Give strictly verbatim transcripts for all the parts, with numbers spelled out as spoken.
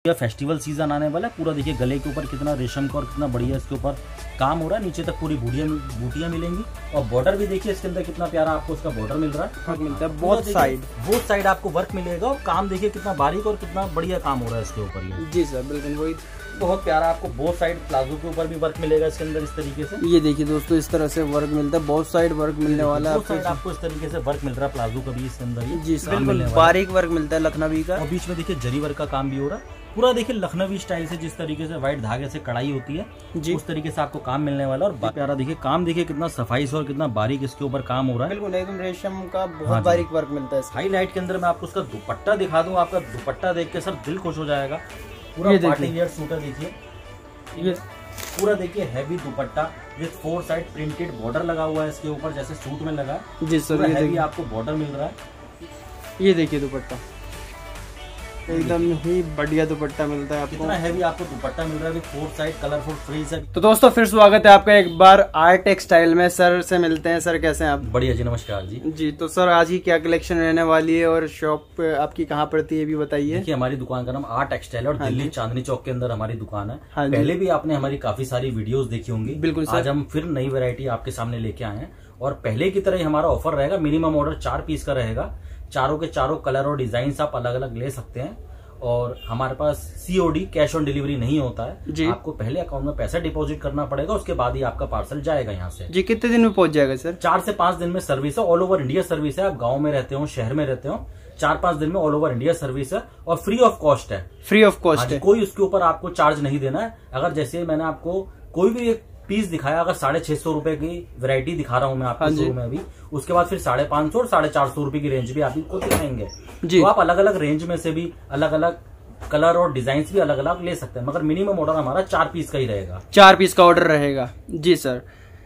Festival season आने वाला है। पूरा देखिए गले के ऊपर कितना रेशम का और कितना बढ़िया इसके ऊपर काम हो रहा है। नीचे तक पूरी बूटियां बूटियां मिलेंगी और बॉर्डर भी देखिए इसके अंदर कितना प्यारा आपको इसका बॉर्डर मिल रहा है। मिलता है बहुत साइड बहुत साइड आपको वर्क मिलेगा और काम देखिए कितना बारीक और कितना बढ़िया काम हो रहा है इसके ऊपर ये। जी सर बिल्कुल वही बहुत प्यारा आपको बहुत साइड प्लाजो के ऊपर भी वर्क मिलेगा इसके अंदर इस तरीके से। ये देखिए दोस्तों इस तरह से वर्क मिलता है, बहुत साइड वर्क मिलने वाला है आपको। आपको इस तरीके से वर्क मिल रहा है प्लाजो का भी इसके अंदर। जी सर बिल्कुल बारीक वर्क मिलता है लखनवी का और बीच में देखिए जरी वर्क का काम भी हो रहा है। पूरा देखिए लखनवी स्टाइल से जिस तरीके से व्हाइट धागे से कढ़ाई होती है जी उस तरीके से आपको काम मिलने वाला। और प्यारा देखिए काम देखिए कितना सफाई से और कितना बारीक इसके ऊपर काम हो रहा है। बिल्कुल एकदम रेशम का बहुत बारीक वर्क मिलता है। हाईलाइट के अंदर मैं आपको उसका दुपट्टा दिखा दूं, आपका दुपट्टा देख के सर दिल खुश हो जाएगा। पूरा पार्टी वेयर सूट है देखिए, ये पूरा देखिए heavy dupatta with four side printed border लगा हुआ है इसके ऊपर जैसे सूट में लगा। जी सर ये हैवी आपको बॉर्डर मिल रहा है। ये देखिए दुपट्टा एकदम ही बढ़िया दुपट्टा मिलता है आपको। कितना हैवी आपको दुपट्टा मिल रहा है फोर साइड कलरफुल फ्रिल्स है। तो दोस्तों फिर स्वागत है आपका एक बार आर टेक्सटाइल में। सर से मिलते हैं। सर कैसे हैं आप? बढ़िया जी, नमस्कार जी। जी तो सर आज ही क्या कलेक्शन रहने वाली है और शॉप आपकी कहाँ पड़ती है भी बताइए। देखिए हमारी दुकान का नाम आर टेक्सटाइल और दिल्ली चांदनी चौक के अंदर हमारी दुकान है। पहले भी आपने हमारी काफी सारी वीडियोस देखी होंगी। बिल्कुल। आज हम फिर नई वैरायटी आपके सामने लेके आए हैं और पहले की तरह ही हमारा ऑफर रहेगा। मिनिमम ऑर्डर चार पीस का रहेगा। चारों के चारों कलर और डिजाइन आप अलग अलग ले सकते हैं और हमारे पास सीओडी कैश ऑन डिलीवरी नहीं होता है जी। आपको पहले अकाउंट में पैसा डिपॉजिट करना पड़ेगा, उसके बाद ही आपका पार्सल जाएगा यहाँ से। जी कितने दिन में पहुंच जाएगा सर? चार से पांच दिन में सर्विस है। ऑल ओवर इंडिया सर्विस है। आप गांव में रहते हो शहर में रहते हो, चार पांच दिन में ऑल ओवर इंडिया सर्विस है और फ्री ऑफ कॉस्ट है। फ्री ऑफ कॉस्ट है, कोई उसके ऊपर आपको चार्ज नहीं देना है। अगर जैसे मैंने आपको कोई भी एक पीस दिखाया, अगर साढ़े छह सौ रुपए की वैरायटी दिखा रहा हूँ मैं आपको शुरू में अभी, उसके बाद फिर साढ़े पांच सौ और साढ़े चार सौ रुपए की रेंज भी आपको दिखाएंगे। तो आप अलग अलग रेंज में से भी अलग अलग कलर और डिजाइन भी अलग अलग ले सकते हैं, मगर मिनिमम ऑर्डर हमारा चार पीस का ही रहेगा। चार पीस का ऑर्डर रहेगा जी सर।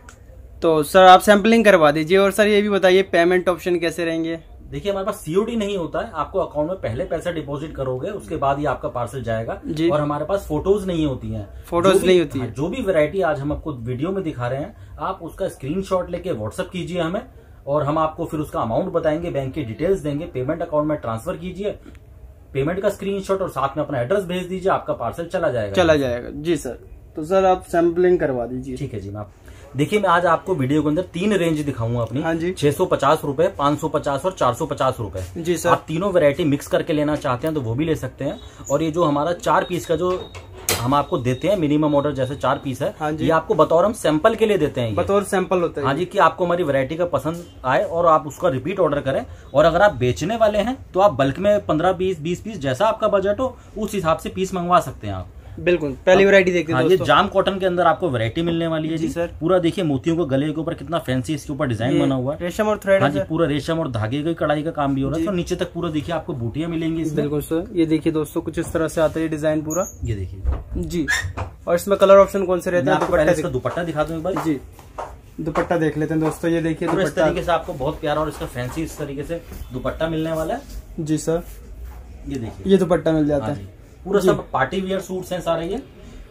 तो सर आप सैंपलिंग करवा दीजिए और सर ये भी बताइए पेमेंट ऑप्शन कैसे रहेंगे? देखिए हमारे पास सीओडी नहीं होता है। आपको अकाउंट में पहले पैसा डिपॉजिट करोगे, उसके बाद ही आपका पार्सल जाएगा जी। और हमारे पास फोटोज नहीं होती हैं। फोटोज नहीं होती है। जो भी वैरायटी आज हम आपको वीडियो में दिखा रहे हैं, आप उसका स्क्रीनशॉट लेके व्हाट्सएप कीजिए हमें और हम आपको फिर उसका अमाउंट बताएंगे, बैंक की डिटेल्स देंगे, पेमेंट अकाउंट में ट्रांसफर कीजिए, पेमेंट का स्क्रीनशॉट और साथ में अपना एड्रेस भेज दीजिए, आपका पार्सल चला जाएगा। चला जाएगा जी सर। तो सर आप सैंपलिंग करवा दीजिए। ठीक है जी। मैं देखिए मैं आज आपको वीडियो के अंदर तीन रेंज दिखाऊंगा अपनी। हाँ जी। छह सौ पचास रूपये, पाँच सौ पचास और चार सौ पचास रूपये जी सर। आप तीनों वैरायटी मिक्स करके लेना चाहते हैं तो वो भी ले सकते हैं। और ये जो हमारा चार पीस का जो हम आपको देते हैं मिनिमम ऑर्डर जैसे चार पीस है, हाँ जी। ये आपको बतौर हम सैंपल के लिए देते हैं। बतौर सैंपल होता है हाँ जी, कि आपको हमारी वैरायटी का पसंद आए और आप उसका रिपीट ऑर्डर करें। और अगर आप बेचने वाले हैं तो आप बल्क में पंद्रह बीस बीस पीस जैसा आपका बजट हो उस हिसाब से पीस मंगवा सकते हैं आप। बिल्कुल। पहली वैरायटी देखते हैं। ये जाम कॉटन के अंदर आपको वैरायटी मिलने वाली है जी सर। पूरा देखिए मोतियों को गले के ऊपर कितना फैंसी इसके ऊपर डिजाइन बना हुआ है। रेशम और थ्रेड। हाँ जी, पूरा रेशम और धागे की कढ़ाई का काम भी हो रहा है। तो नीचे तक पूरा देखिए आपको बूटियां मिलेंगी इसमें। बिल्कुल सर। ये देखिए दोस्तों कुछ इस तरह से आता है डिजाइन पूरा। ये देखिए जी। और इसमें कलर ऑप्शन कौन से रहते हैं? दुपट्टा दुपट्टा दिखा दूं एक बार जी। दुपट्टा देख लेते हैं दोस्तों। ये देखिए इस तरीके से आपको बहुत प्यारा और इसका फैंसी इस तरीके से दुपट्टा मिलने वाला है जी सर। ये देखिए ये दुपट्टा मिल जाता है। पूरा सब पार्टी वेयर सूट्स हैं सारे ये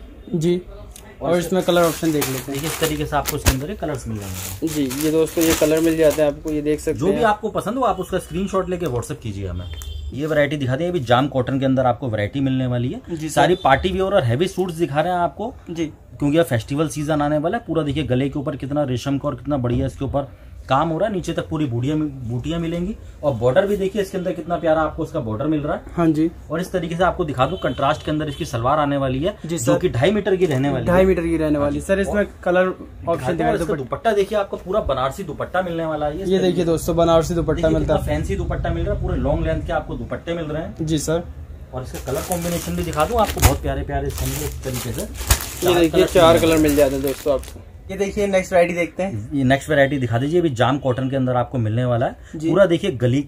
जी। और इसमें कलर ऑप्शन देख लेते हैं। इस तरीके से आपको इसके अंदर कलर्स मिल जाएंगे जी। ये दोस्तों ये कलर मिल जाते हैं आपको, ये देख सकते हैं। जो भी आपको पसंद हो आप उसका स्क्रीनशॉट लेके व्हाट्सएप कीजिए हमें। ये वैरायटी दिखा दें। अभी जाम कॉटन के अंदर आपको वैरायटी मिलने वाली है। सारी पार्टी वेयर और हैवी सूट्स दिखा रहे हैं आपको जी, क्योंकि अब फेस्टिवल सीजन आने वाला है। पूरा देखिए गले के ऊपर कितना रेशम का और कितना बढ़िया इसके ऊपर काम हो रहा है। नीचे तक पूरी बूटियां बूटियां मिलेंगी और बॉर्डर भी देखिए इसके अंदर कितना प्यारा आपको इसका बॉर्डर मिल रहा है। हाँ जी। और इस तरीके से आपको दिखा दूं कंट्रास्ट के अंदर इसकी सलवार आने वाली है जो कि ढाई मीटर की रहने वाली है। ढाई मीटर की रहने वाली सर। इसमें कलर ऑप्शन दिखा दो। दुपट्टा देखिए आपको पूरा बनारसी दुपट्टा मिलने वाला है। ये देखिए दोस्तों बनारसी दुपट्टा मिलता है। फैंसी दुपट्टा मिल रहा है। पूरे लॉन्ग लेंथ के आपको दुपट्टे मिल रहे हैं जी सर। और इसका कलर कॉम्बिनेशन भी दिखा दूं आपको बहुत प्यारे प्यारे इस तरीके से। ये देखिए चार कलर मिल जाते हैं दोस्तों आपको। ये देखिए नेक्स्ट वैरायटी देखते हैं। ये नेक्स्ट वैरायटी दिखा दीजिए। अभी जाम कॉटन के अंदर आपको मिलने वाला है। पूरा देखिए गली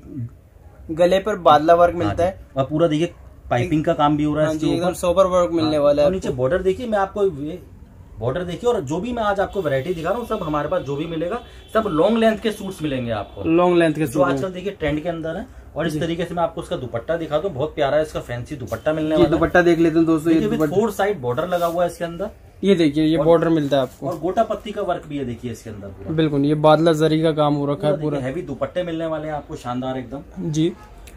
गले पर बादला वर्क मिलता है और पूरा देखिए पाइपिंग का काम भी हो रहा है। एकदम सोबर वर्क मिलने वाला है। नीचे बॉर्डर देखिए, मैं आपको बॉर्डर देखिए। और जो भी मैं आज आपको वैरायटी दिखा रहा हूँ सब हमारे पास जो भी मिलेगा सब लॉन्ग लेंथ के सूट्स मिलेंगे आपको। लॉन्ग लेंथ के जो आजकल देखिए ट्रेंड के अंदर है। और इस तरीके से मैं आपको उसका दुपट्टा दिखा दूं। बहुत प्यारा है इसका फैंसी दुपट्टा मिलने वाला है। दुपट्टा देख लेते हैं दोस्तों। ये फोर साइड बॉर्डर लगा हुआ है इसके अंदर। ये देखिए ये बॉर्डर मिलता है आपको और गोटा पत्ती का वर्क भी है देखिए इसके अंदर पूरा। बिल्कुल। ये बादला जरी का काम हो रखा है पूरा। हैवी दुपट्टे मिलने वाले हैं आपको शानदार एकदम जी।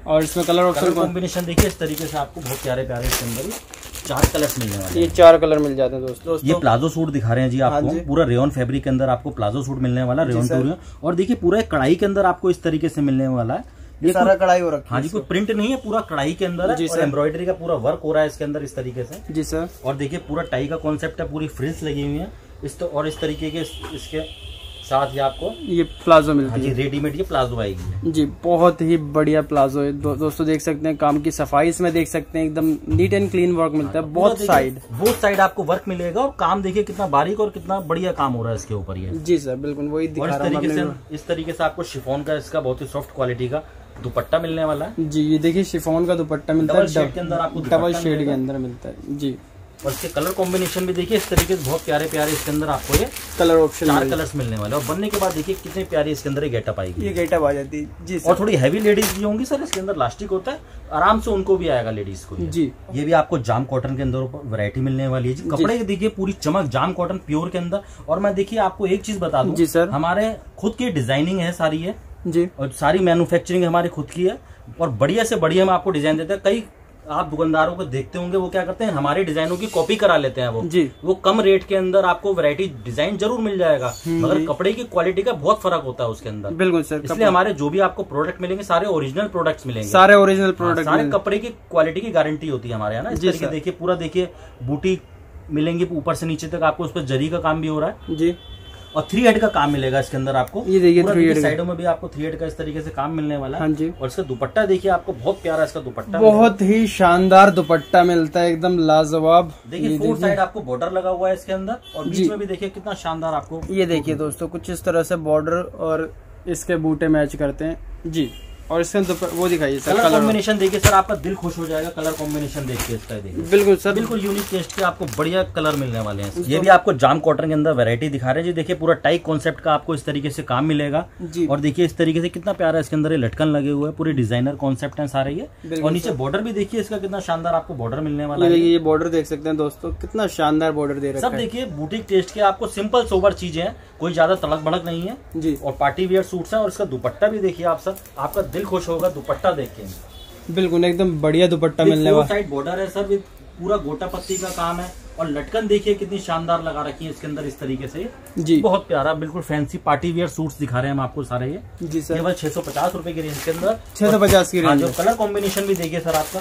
और इसमें कलर ऑप्शन कॉम्बिनेशन देखिए इस तरीके से आपको बहुत प्यारे प्यारे इसके अंदर चार कलर्स मिलने वाले हैं। ये चार कलर मिल जाते हैं दोस्तों। ये प्लाजो सूट दिखा रहे हैं जी आपको। हाँ, पूरा रेयन फैब्रिक के अंदर आपको प्लाजो सूट मिलने वाला, रेयन टू रेयन। और देखिए पूरा कढ़ाई के अंदर आपको इस तरीके से मिलने वाला है। ये सारा कढ़ाई हो रखा है। हाँ जी, कोई प्रिंट नहीं है, पूरा कढ़ाई के अंदर है और एम्ब्रॉयडरी का पूरा वर्क हो रहा है इसके अंदर इस तरीके से। जी सर। और देखिए पूरा टाई का कॉन्सेप्ट है, पूरी फ्रिल्स लगी हुई है इस तो, और इस तरीके के इसके साथ ही आपको ये प्लाजो मिलती है। रेडीमेड ये प्लाजो आएगी जी। बहुत ही बढ़िया प्लाजो है दो, दोस्तों देख सकते हैं। काम की सफाई इसमें देख सकते हैं, एकदम नीट एंड क्लीन वर्क मिलता है। बहुत साइड बहुत साइड आपको वर्क मिलेगा और काम देखिए कितना बारीक और कितना बढ़िया काम हो रहा है इसके ऊपर ये। जी सर बिल्कुल वही दिखा रहा हूं। इस तरीके से इस तरीके से आपको शिफॉन का इसका बहुत ही सॉफ्ट क्वालिटी का दुपट्टा मिलने वाला है जी। ये देखिए शिफॉन का दुपट्टा मिलता है, डबल शेड के अंदर आपको डबल शेड के अंदर मिलता है जी। और इसके कलर कॉम्बिनेशन भी देखिए इस तरीके से बहुत प्यारे प्यारे इसके अंदर आपको ये कलर ऑप्शन चार कलर्स मिलने वाले। और बनने के बाद देखिए कितने प्यारे इसके अंदर गेटअप आएगी। ये गेटअप आ जाती है जी सर। और थोड़ी हैवी लेडीज भी होंगी सर, इसके अंदर लास्टिक होता है, आराम से उनको भी आएगा लेडीज को जी। ये भी आपको जाम कॉटन के अंदर वैरायटी मिलने वाली है जी। कपड़े देखिए पूरी चमक जाम कॉटन प्योर के अंदर। और मैं देखिए आपको एक चीज बता दूं जी सर, हमारे खुद की डिजाइनिंग है सारी है जी, और सारी मैन्युफैक्चरिंग हमारी खुद की है और बढ़िया से बढ़िया हम आपको डिजाइन देते हैं। कई आप दुकानदारों को देखते होंगे वो क्या करते हैं, हमारे डिजाइनों की कॉपी करा लेते हैं वो जी। वो कम रेट के अंदर आपको वैरायटी डिजाइन जरूर मिल जाएगा, मगर कपड़े की क्वालिटी का बहुत फर्क होता है उसके अंदर। बिल्कुल सर। इसलिए हमारे जो भी आपको प्रोडक्ट मिलेंगे सारे ओरिजिनल प्रोडक्ट्स मिलेंगे, सारे ओरिजिनल प्रोडक्ट, सारे कपड़े की क्वालिटी की गारंटी होती है हमारे यहाँ ना। इस तरीके देखिए पूरा देखिए बूटी मिलेंगी ऊपर से नीचे तक, आपको उस पर जरी का काम भी हो रहा है जी। और थ्री हेड का काम मिलेगा इसके अंदर आपको। ये देखिए थ्री हेड साइडों में भी आपको थ्री हेड का इस तरीके से काम मिलने वाला है। हाँ जी। और इसका दुपट्टा देखिए आपको बहुत प्यारा इसका दुपट्टा, बहुत ही शानदार दुपट्टा मिलता है, एकदम लाजवाब। देखिए फोर साइड आपको बॉर्डर लगा हुआ है इसके अंदर और बीच में भी देखिए कितना शानदार आपको। ये देखिए दोस्तों कुछ इस तरह से बॉर्डर और इसके बूटे मैच करते हैं जी। और इसका वो दिखाइए सर, कलर कॉम्बिनेशन देखिए सर, आपका दिल खुश हो जाएगा कलर कॉम्बिनेशन देख के इसका। देखिए बिल्कुल सर, बिल्कुल यूनिक टेस्ट के आपको बढ़िया कलर मिलने वाले हैं। ये भी आपको जाम कॉटन के अंदर वैरायटी दिखा रहे हैं जी। देखिए पूरा टाई कॉन्सेप्ट का आपको इस तरीके से काम मिलेगा जी। और देखिए इस तरीके से कितना प्यारा इसके अंदर ये लटकन लगे हुए हैं, पूरे डिजाइनर कॉन्सेप्ट है सारे ये। और नीचे बॉर्डर भी देखिए इसका कितना शानदार आपको बॉर्डर मिलने वाला है। ये बॉर्डर देख सकते हैं दोस्तों, कितना शानदार बॉर्डर दे रखा है। सब देखिए बुटीक टेस्ट के आपको सिंपल सोबर चीजें हैं, कोई ज्यादा तड़क भड़क नहीं है जी। और पार्टी वियर सूट्स हैं। और इसका दुपट्टा भी देखिए आप सर, आपका दिल खुश होगा दुपट्टा देख के। बिल्कुल एकदम बढ़िया दुपट्टा मिलने वाला। साइड बॉर्डर है सर, पूरा गोटा पत्ती का काम है और लटकन देखिए कितनी शानदार लगा रखी है इसके अंदर इस तरीके से जी। बहुत प्यारा बिल्कुल फैंसी पार्टी वियर सूट्स दिखा रहे हैं हम आपको सारे ये जी सर। केवल छह सौ पचास रूपये की रेंज के अंदर, छह सौ पचास की रेंज। कलर कॉम्बिनेशन भी देखिए सर आपका,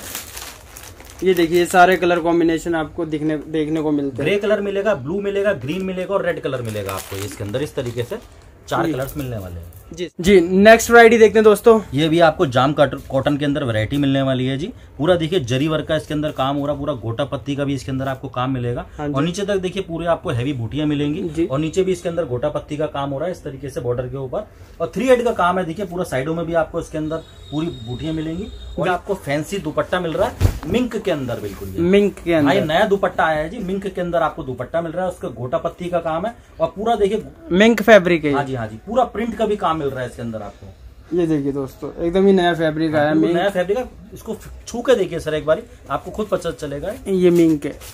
ये देखिए सारे कलर कॉम्बिनेशन आपको दिखने देखने को मिलते हैं। ग्रे कलर मिलेगा, ब्लू मिलेगा, ग्रीन मिलेगा और रेड कलर मिलेगा आपको इसके अंदर इस तरीके से चार कलर्स मिलने वाले हैं जी जी। नेक्स्ट वैरायटी देखते हैं दोस्तों। ये भी आपको जाम कॉटन के अंदर वैरायटी मिलने वाली है जी। पूरा देखिए जरी वर्क का इसके अंदर काम हो रहा, पूरा गोटा पत्ती का भी इसके अंदर आपको काम मिलेगा। और नीचे तक देखिए पूरे आपको हैवी बूटियां मिलेंगी और नीचे भी इसके अंदर गोटा पत्ती का काम हो रहा है इस तरीके से बॉर्डर के ऊपर। और थ्री हेड का काम है, देखिए पूरा साइडों में भी आपको इसके अंदर पूरी बूटियां मिलेंगी। और आपको फैंसी दुपट्टा मिल रहा है मिंक के अंदर, बिल्कुल मिंक के अंदर। हाँ, नया दुपट्टा आया है जी, मिंक के अंदर आपको दुपट्टा मिल रहा है, उसका गोटा पत्ती का काम है और पूरा देखिए मिंक फैब्रिक है। हाँ जी हाँ जी, पूरा प्रिंट का भी काम मिल रहा है इसके अंदर आपको। ये देखिए दोस्तों एकदम ही नया फैब्रिक आया, नया फैब्रिक है। इसको छू के देखिए सर एक बार, आपको खुद पता चलेगा ये मिंक है।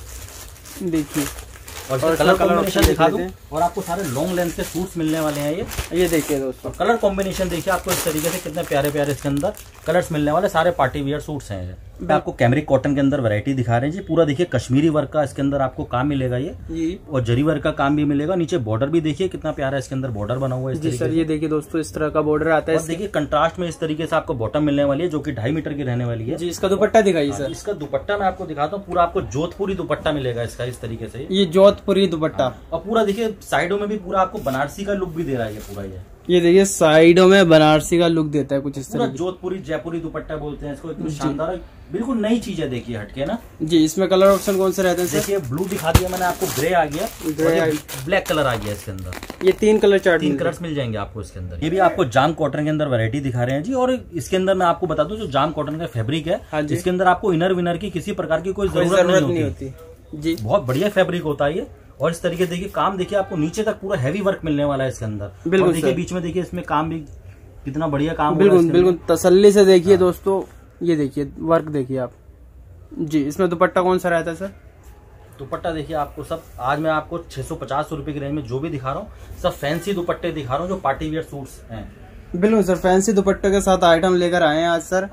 देखिए और, और कलर कॉम्बिनेशन दिखा दूं और आपको सारे लॉन्ग लेंथ के सूट्स मिलने वाले हैं ये। ये देखिए दोस्तों कलर कॉम्बिनेशन देखिए आपको इस तरीके से कितने प्यारे प्यारे इसके अंदर कलर्स मिलने वाले, सारे पार्टी वियर सूट्स हैं। आपको कैमरिक कॉटन के अंदर वैरायटी दिखा रहे हैं जी। पूरा देखिए कश्मीरी वर्क का इसके अंदर आपको काम मिलेगा ये, ये। और जरी वर्क का काम भी मिलेगा। नीचे बॉर्डर भी देखिए कितना प्यारा इसके अंदर बॉर्डर बना हुआ है जी सर। ये देखिए दोस्तों इस तरह का बॉर्डर आता है। और देखिए कंट्रास्ट में इस तरीके से आपको बॉटम मिलने वाली है जो कि ढाई मीटर की रहने वाली है जी। इसका दुपट्टा दिखाइए सर। इसका दुपट्टा मैं आपको दिखाता हूँ, पूरा आपको जोधपुरी दुपट्टा मिलेगा इसका इस तरीके से। ये जोधपुरी दुपट्टा और पूरा देखिए साइडों में भी पूरा आपको बनारसी का लुक भी दे रहा है ये पूरा। ये ये देखिए साइडों में बनारसी का लुक देता है कुछ इस तरह। जोधपुरी जयपुरी दुपट्टा बोलते हैं इसको, इतनी शानदार बिल्कुल नई चीज है। देखिए हटके ना जी। इसमें कलर ऑप्शन कौन से रहते हैं? देखिए ब्लू दिखा दिया मैंने आपको, ग्रे आ गया, ग्रे ब्लैक कलर आ गया इसके अंदर। ये तीन कलर चार्ट तीन कलर्स मिल जाएंगे आपको इसके अंदर। ये भी आपको जाम कॉटन के अंदर वैरायटी दिखा रहे हैं जी। और इसके अंदर मैं आपको बता दूं जो जाम कॉटन का फैब्रिक है इसके अंदर आपको इनर विनर की किसी प्रकार की कोई जरूरत नहीं होती जी। बहुत बढ़िया फैब्रिक होता है ये। और इस तरीके देखिए काम देखिए आपको नीचे तक पूरा हैवी वर्क मिलने वाला है इसके अंदर। बिल्कुल देखिए बीच में देखिए इसमें काम भी कितना बढ़िया काम। बिल्कुल बिल्कुल तसल्ली से देखिए दोस्तों। ये देखिए वर्क देखिए आप जी। इसमें दुपट्टा कौन सा रहता है सर? दुपट्टा देखिए आपको सब, आज मैं आपको छह सौ पचास रूपये की रेंज में जो भी दिखा रहा हूँ सब फैंसी दुपट्टे दिखा रहा हूँ जो पार्टी वियर सूट्स हैं। बिल्कुल सर, फैंसी दुपट्टे के साथ आइटम लेकर आए हैं आज सर। हाँ जी।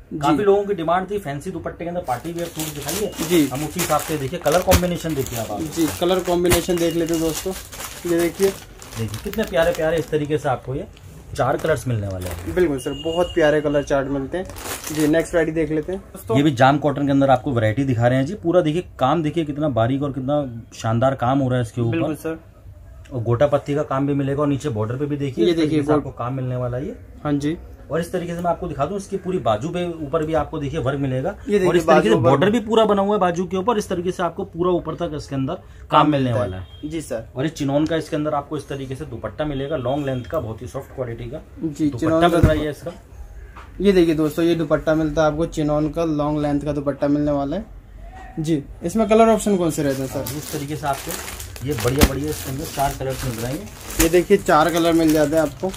काफी लोगों की डिमांड थी फैंसी दुपट्टे के अंदर पार्टी वेयर सूट दिखाइए जी, हम उसी हिसाब से देखिए कलर कॉम्बिनेशन देखिए आप जी, कलर कॉम्बिनेशन देख लेते हैं दोस्तों। ये देखिए देखिए कितने प्यारे प्यारे इस तरीके से आपको ये चार कलर्स मिलने वाले हैं। बिल्कुल सर, बहुत प्यारे कलर चार्ट मिलते हैं जी। नेक्स्ट वैरायटी देख लेते हैं दोस्तों। ये भी जाम कॉटन के अंदर आपको वैरायटी दिखा रहे हैं जी। पूरा देखिए काम देखिए कितना बारीक और कितना शानदार काम हो रहा है इसके ऊपर। बिल्कुल सर, और गोटा पत्ती का काम भी मिलेगा और नीचे बॉर्डर पे भी देखिए ये देखिए आपको काम मिलने वाला है ये। हाँ जी, और इस तरीके से मैं आपको दिखा दूं इसकी पूरी बाजू पे ऊपर भी आपको देखिए वर्क मिलेगा और इस तरीके से बॉर्डर भी पूरा बना हुआ है बाजू के ऊपर। इस तरीके से आपको पूरा ऊपर तक इसके अंदर काम मिलने वाला है जी सर। और इस चिनोन का इसके अंदर आपको इस तरीके से दुपट्टा मिलेगा लॉन्ग लेंथ का, बहुत ही सॉफ्ट क्वालिटी का जी दुपट्टा मिल रहा है इसका। ये देखिए दोस्तों, ये दुपट्टा मिलता है आपको चिनोन का, लॉन्ग लेंथ का दुपट्टा मिलने वाला है जी। इसमें कलर ऑप्शन कौन से रहते हैं सर? इस तरीके से आपको ये बढ़िया बढ़िया इसके अंदर चार कलर मिल रहे हैं। ये देखिए चार कलर मिल जाते हैं आपको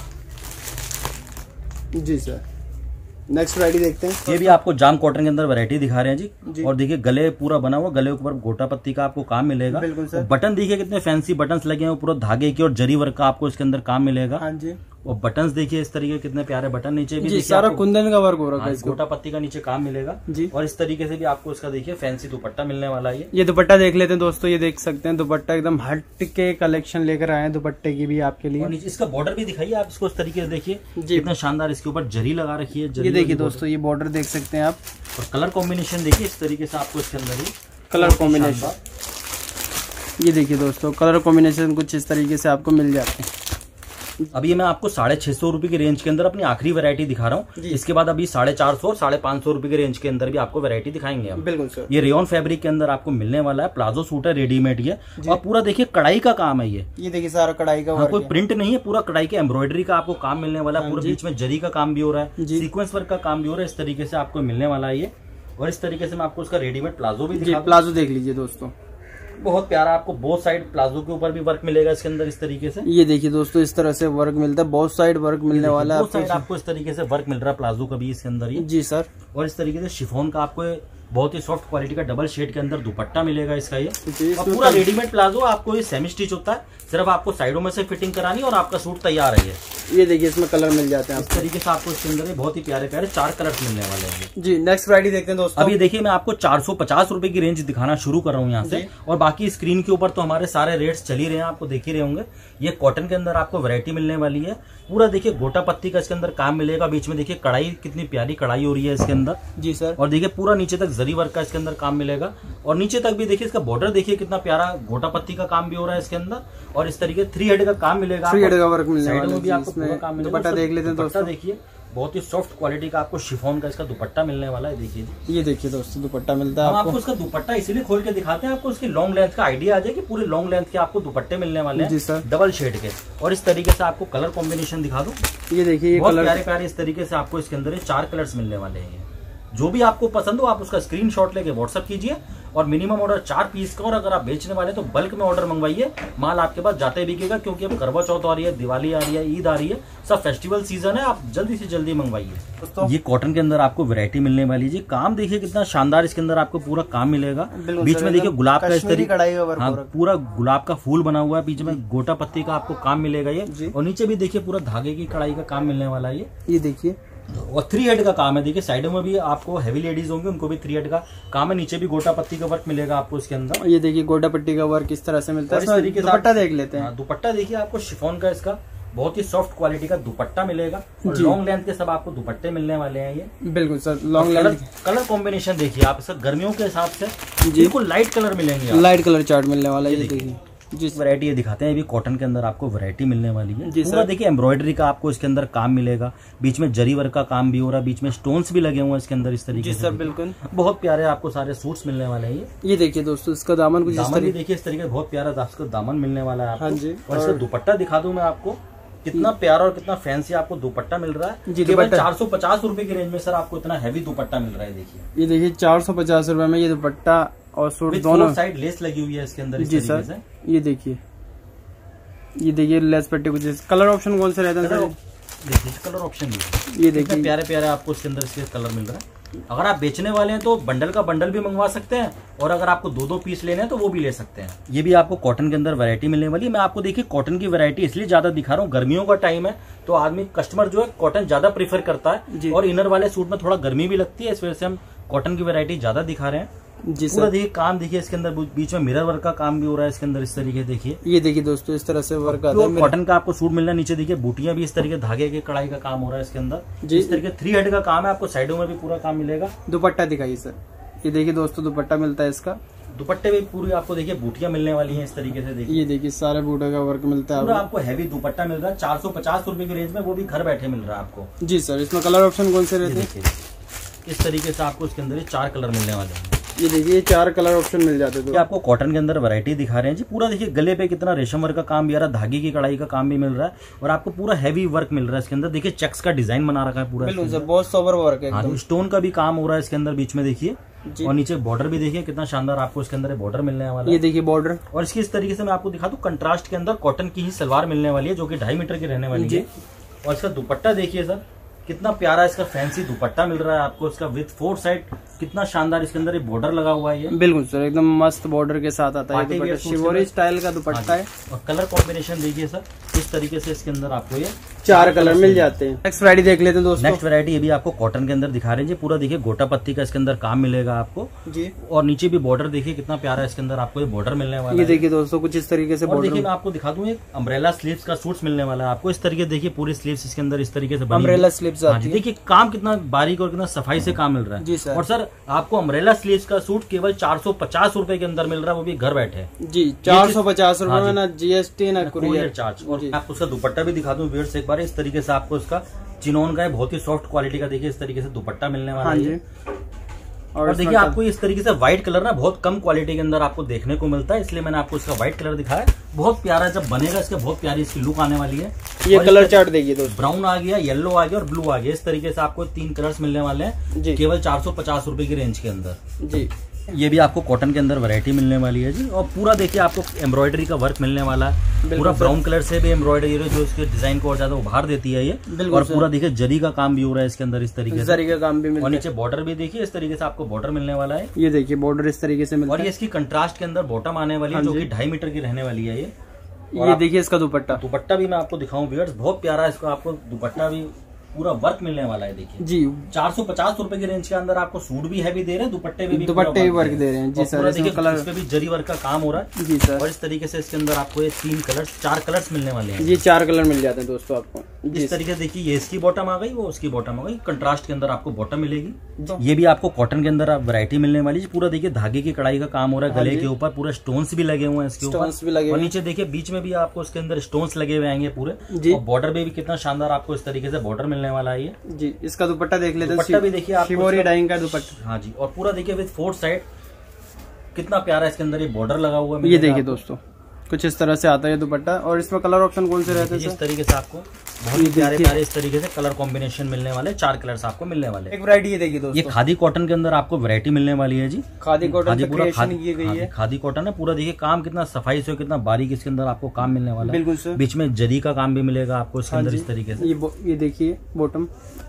जी सर। नेक्स्ट वैरायटी देखते हैं। ये भी आपको जाम कॉटन के अंदर वैरायटी दिखा रहे हैं जी, जी। और देखिए गले पूरा बना हुआ, गले के ऊपर गोटा पत्ती का आपको काम मिलेगा। बिल्कुल सर। बटन देखिए कितने फैंसी बटन्स लगे हैं, पूरा धागे की और जरी वर्क का आपको इसके अंदर काम मिलेगा। हाँ जी। और बटन्स देखिए इस तरीके कितने प्यारे बटन, नीचे भी जी, सारा कुंदन का वर्क हो रहा है, गोटा पत्ती का नीचे काम मिलेगा जी। और इस तरीके से भी आपको इसका देखिए फैंसी दुपट्टा मिलने वाला है। ये दुपट्टा देख लेते हैं दोस्तों। ये देख सकते हैं दुपट्टा एकदम हट के कलेक्शन लेकर आए हैं दुपट्टे की भी आपके लिए। और इसका बॉर्डर भी दिखाइए आप इसको इस तरीके से देखिए कितना शानदार इसके ऊपर जरी लगा रखी है। ये देखिए दोस्तों, ये बॉर्डर देख सकते हैं आप और कलर कॉम्बिनेशन देखिए इस तरीके से आपको इसके अंदर ही कलर कॉम्बिनेशन। ये देखिए दोस्तों, कलर कॉम्बिनेशन कुछ इस तरीके से आपको मिल जाते हैं। अभी ये मैं आपको साढ़े छह सौ रुपए की रेंज के अंदर अपनी आखिरी वैरायटी दिखा रहा हूँ। इसके बाद अभी साढ़े चार सौ और साढ़े पांच सौ रुपए की रेंज के अंदर भी आपको वैरायटी दिखाएंगे हम। बिल्कुल सर। ये रेयन फैब्रिक के अंदर आपको मिलने वाला है, प्लाजो सूट है रेडीमेड ये, और पूरा देखिए कढ़ाई का काम है ये। ये देखिए सारा कढ़ाई का, हाँ, कोई प्रिंट नहीं है, पूरा कढ़ाई के एम्ब्रॉयडरी का आपको काम मिलने वाला है। पूरा बीच में जरी का काम भी हो रहा है, सीक्वेंस वर्क का काम भी हो रहा है। इस तरीके से आपको मिलने वाला है ये। और इस तरीके से मैं आपको उसका रेडीमेड प्लाजो भी दिखा। प्लाजो देख लीजिए दोस्तों, बहुत प्यारा आपको बोथ साइड प्लाजो के ऊपर भी वर्क मिलेगा इसके अंदर इस तरीके से। ये देखिए दोस्तों, इस तरह से वर्क मिलता है, बोथ साइड वर्क मिलने वाला है। बोथ साइड आपको इस तरीके से वर्क मिल रहा है प्लाजो का भी इसके अंदर ही जी सर। और इस तरीके से शिफॉन का आपको बहुत ही सॉफ्ट क्वालिटी का डबल शेड के अंदर दुपट्टा मिलेगा इसका ये। और पूरा रेडीमेड प्लाजो आपको ये सेमी स्टिच होता है, सिर्फ आपको साइडों में से फिटिंग करानी और आपका सूट तैयार है। ये देखिए इसमें कलर मिल जाते हैं इस तरीके से आपको इसके अंदर बहुत ही प्यारे प्यारे चार कलर मिलने वाले हैं जी। नेक्स्ट वैरायटी देखते हैं दोस्तों। अभी देखिए मैं आपको चार सौ पचास रुपए की रेंज दिखाना शुरू कर रहा हूँ यहाँ से, और बाकी स्क्रीन के ऊपर तो हमारे सारे रेट्स चल ही रहे हैं, आपको देख ही रहे होंगे। ये कॉटन के अंदर आपको वैरायटी मिलने वाली है। पूरा देखिए गोटा पत्ती का इसके अंदर काम मिलेगा, बीच में देखिए कढ़ाई कितनी प्यारी कढ़ाई हो रही है इसके अंदर जी सर। और देखिए पूरा नीचे तक जरी वर्क का इसके अंदर काम मिलेगा, और नीचे तक भी देखिए इसका बॉर्डर देखिए कितना प्यारा गोटा पत्ती का काम भी हो रहा है इसके अंदर। और इस तरीके थ्री हेड का काम मिलेगा, थ्री हेड का वर्क मिलने वाला है, भी आपको पूरा काम मिलेगा। दुपट्टा देख लेते हैं दोस्तों, देखिए बहुत ही सॉफ्ट क्वालिटी का आपको शिफॉन का इसका दुपट्टा मिलने वाला है। देखिए ये देखिए दोस्तों, दुपट्टा मिलता है। हम आपको इसका दुपट्टा इसीलिए खोल के दिखाते हैं, आपको उसकी लॉन्ग लेंथ का आइडिया आ जाए कि पूरे लॉन्ग लेंथ के आपको दुपट्टे मिलने वाले हैं डबल शेड के। और इस तरीके से आपको कलर कॉम्बिनेशन दिखा दूं, ये देखिए बहुत प्यारे प्यारे इस तरीके से आपको इसके अंदर चार कलर्स मिलने वाले हैं। जो भी आपको पसंद हो आप उसका स्क्रीनशॉट लेके व्हाट्सअप कीजिए, और मिनिमम ऑर्डर चार पीस का, और अगर आप बेचने वाले तो बल्क में ऑर्डर मंगवाइए, माल आपके पास जाते बिकेगा। क्योंकि अब करवा चौथ आ रही है, दिवाली आ रही है, ईद आ रही है, सब फेस्टिवल सीजन है, आप जल्दी से जल्दी मंगवाइए। ये कॉटन के अंदर आपको वैरायटी मिलने वाली है। काम देखिए कितना शानदार इसके अंदर आपको पूरा काम मिलेगा। बीच में देखिए गुलाब का इस तरीके, हाँ, पूरा गुलाब का फूल बना हुआ है, बीच में गोटा पत्ती का आपको काम मिलेगा ये। और नीचे भी देखिए पूरा धागे की कढ़ाई का काम मिलने वाला है ये देखिए। और थ्री हेड का काम है, देखिए साइडों में भी आपको हैवी लेडीज होंगे उनको भी थ्री हेड का काम है। नीचे भी गोटा पत्ती का वर्क मिलेगा आपको इसके अंदर। ये देखिए गोटा पत्ती का वर्क इस तरह से मिलता है। इस तरीके से दुपट्टा देख लेते हैं। दुपट्टा देखिए आपको शिफॉन का इसका बहुत ही सॉफ्ट क्वालिटी का दुपट्टा मिलेगा, और लॉन्ग लेंथ के सब आपको दुपट्टे मिलने वाले हैं ये। बिल्कुल sir, long length. Colour combination देखिए आप सर, गर्मियों के हिसाब से बिल्कुल लाइट कलर मिलेंगे, लाइट कलर चार्ट मिलने वाला है। ये देखिए जिस वैरायटी ये दिखाते हैं, ये भी कॉटन के अंदर आपको वैरायटी मिलने वाली है। पूरा देखिए एम्ब्रॉयडरी का आपको इसके अंदर काम मिलेगा, बीच में जरी वर्क का काम भी हो रहा है, बीच में स्टोन्स भी लगे हुए हैं इसके अंदर इस तरीके से। सर बिल्कुल बहुत प्यारे आपको सारे सूट्स मिलने वाले हैं। ये ये देखिए दोस्तों, इसका दामन कुछ दामन भी देखिए इस तरीके बहुत प्यारा आपका दामन मिलने वाला है आपको। और इसका दुपट्टा दिखा दूं मैं आपको, कितना प्यारा और कितना फैंसी आपको दुपट्टा मिल रहा है। केवल चार सौ पचास रूपए की रेंज में सर आपको इतना हैवी दुपट्टा मिल रहा है। देखिए ये देखिए चार सौ पचास रूपये में ये दुपट्टा और सूट दोनों साइड लेस लगी हुई है इसके अंदर। जी सर, ये देखिए ये देखिए लेस पट्टी कुछ। कलर ऑप्शन कौन सा रहता है सर? देखिए कलर ऑप्शन ये देखिए प्यारे प्यारे आपको इसके अंदर इसके कलर मिल रहा है। अगर आप बेचने वाले हैं तो बंडल का बंडल भी मंगवा सकते हैं, और अगर आपको दो दो पीस लेने हैं तो वो भी ले सकते हैं। ये भी आपको कॉटन के अंदर वैरायटी मिलने वाली है। मैं आपको देखिए कॉटन की वैरायटी इसलिए ज्यादा दिखा रहा हूँ, गर्मियों का टाइम है तो आदमी कस्टमर जो है कॉटन ज्यादा प्रीफर करता है, और इनर वाले सूट में थोड़ा गर्मी भी लगती है, इस वजह से हम कॉटन की वैरायटी ज्यादा दिखा रहे हैं जी। पूरा देखिए काम देखिए, इसके अंदर बीच में मिरर वर्क का काम भी हो रहा है इसके अंदर इस तरीके देखिए। ये देखिए दोस्तों इस तरह से वर्क आता है, कॉटन का आपको सूट मिलना। नीचे देखिए बूटियां भी इस तरीके धागे के कढ़ाई का काम हो रहा है इसके अंदर जी। इस तरीके थ्री हेड का काम है, आपको साइडों में भी पूरा काम मिलेगा। दुपट्टा दिखाइए सर। ये देखिए दोस्तों दुपट्टा मिलता है इसका, दुपट्टे भी पूरी आपको देखिए बूटियां मिलने वाली हैं इस तरीके से देखिए। ये देखिए सारे बूटे का वर्क मिलता है, पूरा आपको हैवी दुपट्टा मिल रहा है चार सौ पचास रूपये की रेंज में, वो भी घर बैठे मिल रहा है आपको जी सर। इसमें कलर ऑप्शन कौन से रहते हैं? इस तरीके से आपको इसके अंदर चार कलर मिलने वाले हैं। ये देखिए चार कलर ऑप्शन मिल जाते हैं। आपको कॉटन के अंदर वैरायटी दिखा रहे हैं जी। पूरा देखिए गले पे कितना रेशम वर्क का काम भी आ रहा है, धागे की कढ़ाई का काम भी मिल रहा है, और आपको पूरा हैवी वर्क मिल रहा है इसके अंदर। देखिए चेक्स का डिजाइन बना रखा है पूरा, बहुत सोबर वर्क है। हाँ, स्टोन का भी काम हो रहा है इसके अंदर बीच में देखिए, और नीचे बॉर्डर भी देखिए कितना शानदार आपको इसके अंदर बॉर्डर मिलने वाला है। ये देखिए बॉर्डर, और इसकी इस तरीके से मैं आपको दिखा दूं, कंट्रास्ट के अंदर कॉटन की ही सलवार मिलने वाली है जो कि ढाई मीटर की रहने वाली है। और इसका दुपट्टा देखिए सर कितना प्यारा इसका फैंसी दुपट्टा मिल रहा है आपको, इसका विथ फोर साइड कितना शानदार इसके अंदर बॉर्डर लगा हुआ है। ये बिल्कुल सर एकदम मस्त बॉर्डर के साथ आता है, शिवोरी स्टाइल का दुपट्टा है। और कलर कॉम्बिनेशन देखिए सर इस तरीके से इसके अंदर आपको ये चार कलर मिल जाते हैं। नेक्स्ट वैरायटी देख लेते हैं दोस्तों। नेक्स्ट वैरायटी ये भी आपको कॉटन के अंदर दिखा रहे हैं जी। पूरा देखिए गोटा पत्ती का इसके अंदर काम मिलेगा आपको जी, और नीचे भी बॉर्डर देखिए कितना प्यारा इसके अंदर आपको ये बॉर्डर मिलने वाला है। ये देखिए दोस्तों कुछ इस तरीके से बॉर्डर। देखिए मैं आपको दिखा दूं, एक अम्ब्रेला स्लीव्स का सूट्स मिलने वाला है आपको इस तरीके देखिए, पूरी स्लीव्स इसके अंदर इस तरीके से अम्ब्रेला स्लीव्स आती है। देखिए काम कितना बारीक और कितना सफाई से काम मिल रहा है जी सर। और सर आपको अम्ब्रेला स्लीव्स का सूट केवल चार सौ पचास रूपये के अंदर मिल रहा है, वो भी घर बैठे जी। चार सौ पचास रूपये में ना जीएसटी ना कुरियर चार्ज। और आपको उसका दुपट्टा भी दिखा दूं व्यूअर्स एक बार, इस तरीके से आपको इसका चिनोन का है, बहुत ही सॉफ्ट क्वालिटी का देखिए इस तरीके से दुपट्टा मिलने वाला है। और, और देखिए आपको इस तरीके से व्हाइट कलर ना बहुत कम क्वालिटी के अंदर आपको देखने को मिलता है, इसलिए मैंने आपको इसका व्हाइट कलर दिखाया। बहुत प्यारा जब बनेगा इसका बहुत प्यारी इसकी लुक आने वाली है। ये कलर चार्ट देखिए दोस्तों, ब्राउन आ गया, येलो आ गया और ब्लू आ गया। इस तरीके से आपको तीन कलर्स मिलने वाले हैं केवल चार सौ पचास रूपये की रेंज के अंदर जी। ये भी आपको कॉटन के अंदर वैरायटी मिलने वाली है जी। और पूरा देखिए आपको एम्ब्रॉयडरी का वर्क मिलने वाला है, पूरा ब्राउन कलर से भी एम्ब्रॉयडरी जो इसके डिजाइन को और ज्यादा उभार देती है ये। और पूरा देखिए जरी का काम भी हो रहा है इसके अंदर इस तरीके से, जरी का काम भी मिलता है। और नीचे बॉर्डर भी देखिए इस तरीके से आपको बॉर्डर मिलने वाला है। ये देखिए बॉर्डर इस तरीके से मिलता है। और ये इसकी कंट्रास्ट के अंदर बॉटम आने वाली है जो कि ढाई मीटर की रहने वाली है ये। ये देखिए इसका दुपट्टा, दुपट्टा भी मैं आपको दिखाऊं व्यूअर्स, बहुत प्यारा इसको आपको दुपट्टा भी पूरा वर्क मिलने वाला है देखिए जी। चार सौ पचास रूपये की रेंज के अंदर आपको सूट भी हैवी दे रहे हैं, दुपट्टे भी दुपट्टे भी वर्क दे रहे हैं जी सर। देखिए कलर इस पे भी जरी वर्क का काम हो रहा है जी सर। और इस तरीके से इसके अंदर आपको ये तीन कलर्स चार कलर्स मिलने वाले हैं जी। चार कलर मिल जाते हैं दोस्तों आपको इस तरीके से। देखिए ये इसकी बॉटम आ गई, वो उसकी बॉटम आ गई, कंट्रास्ट के अंदर आपको बॉटम मिलेगी। ये भी आपको कॉटन के अंदर वैरायटी मिलने वाली है। पूरा देखिए धागे की कढ़ाई का काम हो रहा है, गले के ऊपर पूरा स्टोन्स भी लगे हुए हैं इसके ऊपर, और नीचे देखिए बीच में भी आपको इसके अंदर स्टोन्स लगे हुए आएंगे पूरे। और बॉर्डर में भी कितना शानदार आपको इस तरीके से बॉर्डर मिलने वाला है ये जी। इसका दुपट्टा देख लेते हैं, दुपट्टा भी देखिए आप शिवोरी डाइंग का दुपट्टा। हाँ जी। और पूरा देखिए विद फोर साइड कितना प्यारा इसके अंदर ये बॉर्डर लगा हुआ है। ये देखिए दोस्तों कुछ इस तरह से आता है दुपट्टा। और इसमें कलर ऑप्शन कौन से रहते हैं? इस तरीके से आपको बहुत ही प्यारे प्यारे इस तरीके से कलर कॉम्बिनेशन मिलने वाले, चार कलर्स आपको मिलने वाले। एक वैरायटी ये देखिए दोस्तों, ये खादी कॉटन के अंदर आपको वैरायटी मिलने वाली है जी। खादी कॉटन पूरा खादी कॉटन है पूरा। देखिए काम कितना सफाई से कितना बारीक इसके अंदर आपको काम मिलने वाला है। बिल्कुल सर। बीच में जरी का काम भी मिलेगा आपको इसके अंदर इस तरीके से। ये देखिए बॉटम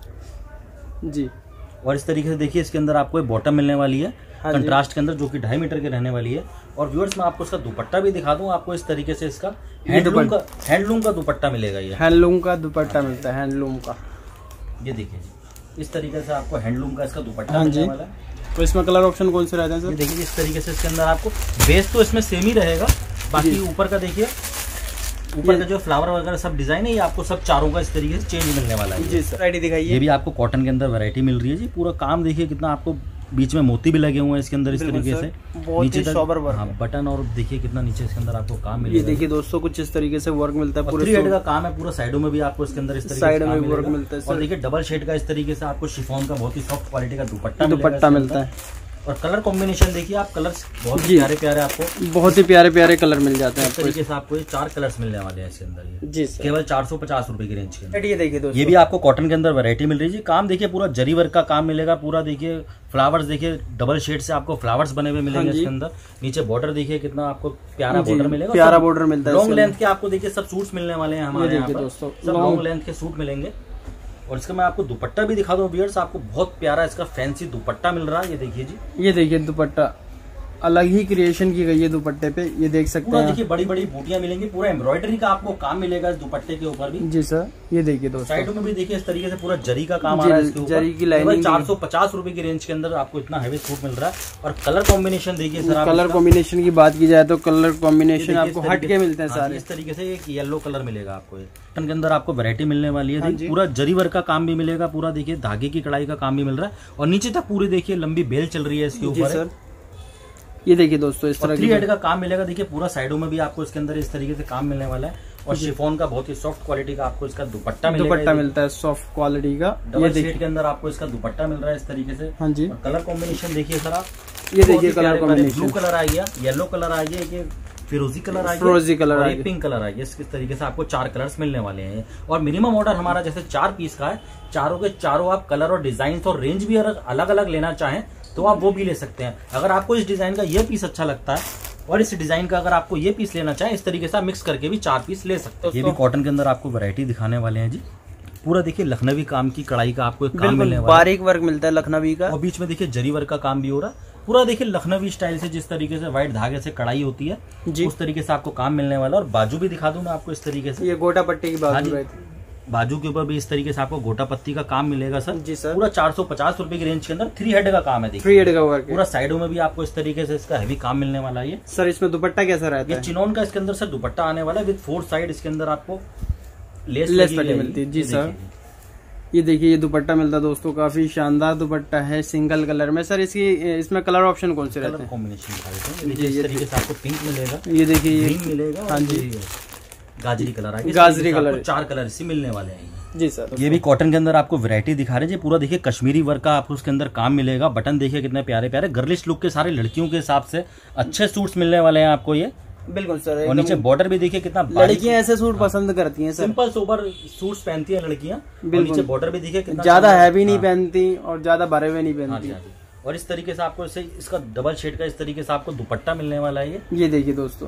जी। और इस तरीके से देखिए इसके अंदर आपको बॉटम मिलने वाली है कंट्रास्ट के अंदर जो कि ढाई मीटर की रहने वाली है। और व्यूअर्स मैं आपको इसका दुपट्टा भी दिखा दूं आपको इस तरीके से। इसका हैंडलूम का हैंडलूम का दुपट्टा मिलेगा, ये हैंडलूम का दुपट्टा मिलता है, हैंडलूम का। ये देखिए इस तरीके से आपको हैंडलूम का इसका दुपट्टा मिलने वाला है। तो इसमें कलर ऑप्शन कौन से रहते हैं सर? देखिए इस तरीके से इसके अंदर आपको बेस तो इसमें सेम ही रहेगा, बाकी ऊपर का देखिए ऊपर का जो फ्लावर वगैरह सब डिजाइन है ये आपको सब चारों का इस तरीके से चेंज मिलने वाला है जी सर। वैरायटी दिखाइए। ये भी आपको कॉटन के अंदर वैरायटी मिल रही है जी। पूरा काम देखिए कितना आपको बीच में मोती भी लगे हुए हैं इसके अंदर इस तरीके से नीचे तक। हाँ, बटन और देखिए कितना नीचे इसके अंदर आपको काम मिलेगा। ये देखिए दोस्तों कुछ इस तरीके से वर्क मिलता है, पूरे थ्री हेड का काम है पूरा। साइडों में भी आपको इसके अंदर इस तरीके साइड में वर्क मिलता है। और देखिए डबल शेड का इस तरीके से आपको शिफॉन का बहुत ही सॉफ्ट क्वालिटी का दुपट्टा दुपट्टा मिलता है। और कलर कॉम्बिनेशन देखिए आप, कलर्स बहुत ही प्यारे प्यारे आपको बहुत ही प्यारे प्यारे कलर मिल जाते हैं। इस तरीके से आपको ये चार कलर्स मिलने वाले हैं इसके अंदर ये जी सर। केवल चार सौ पचास रूपये की रेंज के। ये देखिए दोस्तों ये भी आपको कॉटन के अंदर वैरायटी मिल रही है जी। काम देखिए पूरा जरी वर्क का काम मिलेगा पूरा। देखिए फ्लावर्स देखिए डबल शेड से आपको फ्लावर्स बने हुए मिलेंगे इसके अंदर। नीचे बॉर्डर देखिए कितना आपको प्यारा बॉर्डर मिलेगा, प्यारा बॉर्डर मिलता है। लॉन्ग लेंथ के आपको देखिए सब सूट्स मिलने वाले हैं हमारे यहाँ पर, सब लॉन्ग लेंथ के सूट मिलेंगे। और इसका मैं आपको दुपट्टा भी दिखा दूं व्यूअर्स, आपको बहुत प्यारा इसका फैंसी दुपट्टा मिल रहा है। ये देखिए जी, ये देखिए दुपट्टा अलग ही क्रिएशन की गई है दुपट्टे पे, ये देख सकते हैं। देखिए बड़ी बड़ी बूटियां मिलेंगी, पूरा एम्ब्रॉयडरी का आपको काम मिलेगा इस दुपट्टे के ऊपर भी। जी सर, ये देखिए दोस्तों साइडों में भी देखिए इस तरीके से पूरा जरी का काम आ रहा है इसके ऊपर। जरी की लाइनिंग चार सौ पचास रूपये की रेंज के अंदर आपको इतना हैवी सूट मिल रहा है। और कलर कॉम्बिनेशन देखिए सर, कलर कॉम्बिनेशन की बात की जाए तो कलर कॉम्बिनेशन आपको हट के मिलते हैं सारे। इस तरीके से एक येलो कलर मिलेगा आपको, कॉटन के अंदर आपको वैरायटी मिलने वाली है। पूरा जरी वर्क का काम भी मिलेगा, पूरा देखिए धागे की कढ़ाई का काम भी मिल रहा है और नीचे तक पूरी देखिए लंबी बेल चल रही है इसके ऊपर। ये देखिए दोस्तों इस तरह थ्री हेड का काम मिलेगा। देखिए पूरा साइडों में भी आपको इसके अंदर इस तरीके से काम मिलने वाला है और शिफॉन का बहुत ही सॉफ्ट क्वालिटी का आपको इसका दुपट्टा मिलेगा। दुपट्टा मिलता है सॉफ्ट क्वालिटी का, डबल शेड के अंदर आपको इसका दुपट्टा मिल रहा है इस तरीके से। हाँ जी, कलर कॉम्बिनेशन देखिए सर आप, ये देखिए कलर कॉम्बिनेशन, ब्लू कलर आ गया, येलो कलर आ गया, ये फिरोजी कलर आ गया, फिरोजी कलर आ गया, पिंक कलर आ गया। इस तरीके से आपको चार कलर्स मिलने वाले हैं और मिनिमम ऑर्डर हमारा जैसे चार पीस का है, चारों के चारों आप कलर और डिजाइन और रेंज भी अलग अलग लेना चाहें तो आप वो भी ले सकते हैं। अगर आपको इस डिजाइन का ये पीस अच्छा लगता है और इस डिजाइन का अगर आपको ये पीस लेना चाहें, इस तरीके से आप मिक्स करके भी चार पीस ले सकते हैं। ये भी कॉटन के अंदर आपको वैरायटी दिखाने वाले हैं जी। पूरा देखिए लखनवी काम की कढ़ाई का आपको एक काम मिलने वाला है, बारीक वर्क मिलता है लखनवी का, और बीच में देखिए जरी वर्क का काम भी हो रहा है। पूरा देखिए लखनवी स्टाइल से जिस तरीके से व्हाइट धागे से कढ़ाई होती है जी, उस तरीके से आपको काम मिलने वाला है। और बाजू भी दिखा दूं मैं आपको इस तरीके से, ये गोटा पट्टी की बाजू है, बाजू के ऊपर भी इस तरीके से आपको गोटा पत्ती का काम मिलेगा सर। जी सर, पूरा चार सौ पचास रूपये की रेंज के अंदर थ्री हेड का काम है। देखिए थ्री हेड का वर्क, पूरा साइडों में भी आपको इस तरीके से इसका हैवी काम मिलने वाला है। सर इसमें दुपट्टा कैसा रहता है? चिनोन का इसके अंदर सर दुपट्टा आने वाला है विद फोर साइड, इसके अंदर आपको लेस लेस पट्टी मिलती है। जी सर, ये देखिए ये दुपट्टा मिलता है दोस्तों, काफी शानदार दुपट्टा है सिंगल कलर में। सर इसकी इसमें कलर ऑप्शन कौन से रहते हैं? कॉम्बिनेशन इस तरीके से आपको पिंक मिलेगा, ये देखिए ग्रीन मिलेगा, हाँ जी गाजरी कलर आएगा, गाजरी कलर, चार कलर इसी मिलने वाले हैं जी सर। ये भी कॉटन के अंदर आपको वैरायटी दिखा रहे हैं जी। पूरा देखिए कश्मीरी वर्क का आपको उसके अंदर काम मिलेगा। बटन देखिए कितने प्यारे प्यारे गर्लिश लुक के, सारे लड़कियों के हिसाब से अच्छे सूट्स मिलने वाले हैं आपको ये। बिल्कुल सर, और नीचे बॉर्डर भी देखिए कितना, लड़कियां ऐसे सूट पसंद करती हैं सर, सिंपल सोबर सूट्स पहनती हैं लड़कियां। नीचे बॉर्डर भी देखिए कितना, ज्यादा हैवी नहीं पहनती और ज्यादा भरे हुए नहीं पहनती। और इस तरीके से आपको इसे इसका डबल शेड का इस तरीके से आपको दुपट्टा मिलने वाला है। ये देखिए दोस्तों,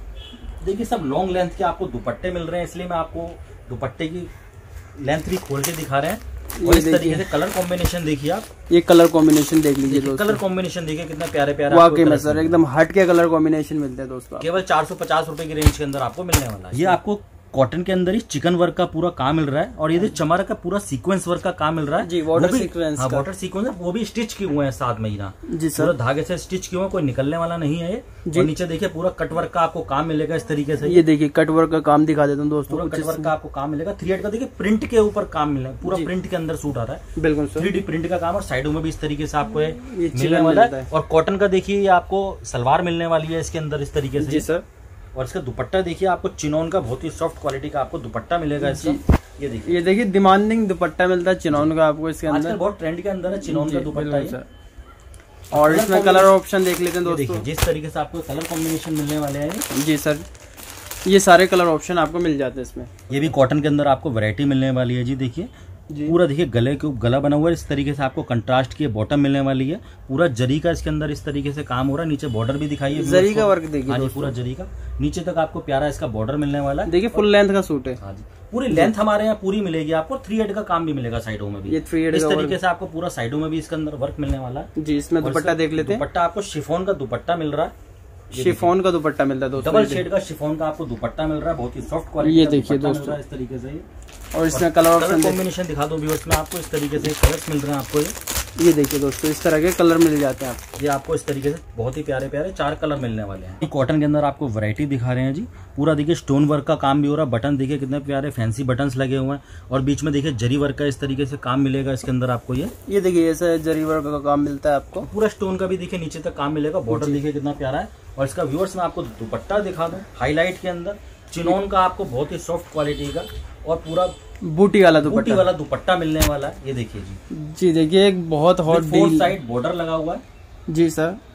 देखिए सब लॉन्ग लेंथ के आपको दुपट्टे मिल रहे हैं, इसलिए मैं आपको दुपट्टे की लेंथ भी खोल के दिखा रहे हैं। और इस तरीके से कलर कॉम्बिनेशन देखिए आप, ये कलर कॉम्बिनेशन देख लीजिए दोस्तों, कलर कॉम्बिनेशन देखिए कितना प्यारे प्यारे वाकई में सर एकदम हट के कलर कॉम्बिनेशन मिलते हैं दोस्तों। केवल चार सौ पचास रूपये की रेंज के अंदर आपको मिलने वाला है। ये आपको कॉटन के अंदर ही चिकन वर्क का पूरा काम मिल रहा है और ये जो चमड़ा का पूरा सीक्वेंस वर्क का काम मिल रहा है जी, वाटर सीक्वेंस, हाँ वाटर सीक्वेंस है, वो भी स्टिच किए हुए हैं सात महीना जी सर, पूरा धागे से स्टिच किए हुए, कोई निकलने वाला नहीं है ये। और नीचे देखिए पूरा कट वर्क का आपको काम मिलेगा इस तरीके से। ये देखिए कट वर्क का काम दिखा देता हूँ दोस्तों, पूरा कट वर्क का आपको काम मिलेगा। थ्री हेड का देखिए प्रिंट के ऊपर काम मिलेगा, पूरा प्रिंट के अंदर सूट आ रहा है, बिल्कुल थ्री डी प्रिंट का काम। और साइडों में भी इस तरीके से आपको मिलने वाला है। और कॉटन का देखिए ये आपको सलवार मिलने वाली है इसके अंदर इस तरीके से जी सर। और इसका दुपट्टा देखिए आपको चिनोन का बहुत ही सॉफ्ट क्वालिटी का आपको दुपट्टा मिलेगा इसका। ये देखिए, ये देखिए डिमांडिंग दुपट्टा मिलता है चिनोन का आपको इसके अंदर, बहुत ट्रेंड के अंदर है चिनोन का दुपट्टा। और इसमें कलर ऑप्शन देख लेते हैं दोस्तों, जिस तरीके से आपको कलर कॉम्बिनेशन मिलने वाले हैं जी सर, ये सारे कलर ऑप्शन आपको मिल जाते हैं इसमें। ये भी कॉटन के अंदर आपको वैरायटी मिलने वाली है जी। देखिए पूरा देखिए गले के गला बना हुआ है, इस तरीके से आपको कंट्रास्ट की बॉटम मिलने वाली है। पूरा जरी का इसके अंदर इस तरीके से काम हो रहा है। नीचे बॉर्डर भी दिखाई, जरी का वर्क देखिए, हाँ पूरा जरी का नीचे तक आपको प्यारा इसका बॉर्डर मिलने वाला है। देखिए फुल लेंथ का सूट है, हाँ जी पूरी लेंथ हमारे यहाँ पूरी मिलेगी आपको। थ्री हेड का काम भी मिलेगा साइडों में भी, ये थ्री हेड इस तरीके से आपको पूरा साइडों में भी इसके अंदर वर्क मिलने वाला है जी। इसमें दुपट्टा देख लेते हैं, दुपट्टा आपको शिफॉन का दुपट्टा मिल रहा है, शिफॉन का दुपट्टा मिलता है दोस्तों, डबल शेड का शिफॉन का आपको दुपट्टा मिल रहा है, बहुत ही सॉफ्ट क्वालिटी। ये देखिए दोस्तों इस तरीके से। और इसमें कलर ऑप्शन कॉम्बिनेशन दिखा दो व्यूअर्स में आपको, इस तरीके से कलर्स मिल रहे हैं आपको। ये ये देखिए दोस्तों इस तरह के कलर मिल जाते हैं आप, ये आपको इस तरीके से बहुत ही प्यारे प्यारे चार कलर मिलने वाले हैं। कॉटन के अंदर आपको वैरायटी दिखा रहे हैं जी। पूरा देखिए स्टोन वर्क का काम भी हो रहा है, बटन देखिए कितने प्यारे फैंसी बटन्स लगे हुए हैं और बीच में देखिए जरी वर्क का इस तरीके से काम मिलेगा इसके अंदर आपको। ये ये देखिए ऐसा जरी वर्क का काम मिलता है आपको, पूरा स्टोन का भी देखिए नीचे तक काम मिलेगा। बॉर्डर देखिए कितना प्यारा है। और इसका व्यूअर्स में आपको दुपट्टा दिखा दूं हाईलाइट के अंदर, चिनोन का आपको बहुत ही सॉफ्ट क्वालिटी का और पूरा बूटी वाला दुपट्टा बूटी वाला दुपट्टा मिलने वाला है। ये देखिए जी, जी देखिए एक बहुत हॉट फोर साइड बॉर्डर लगा हुआ है जी सर।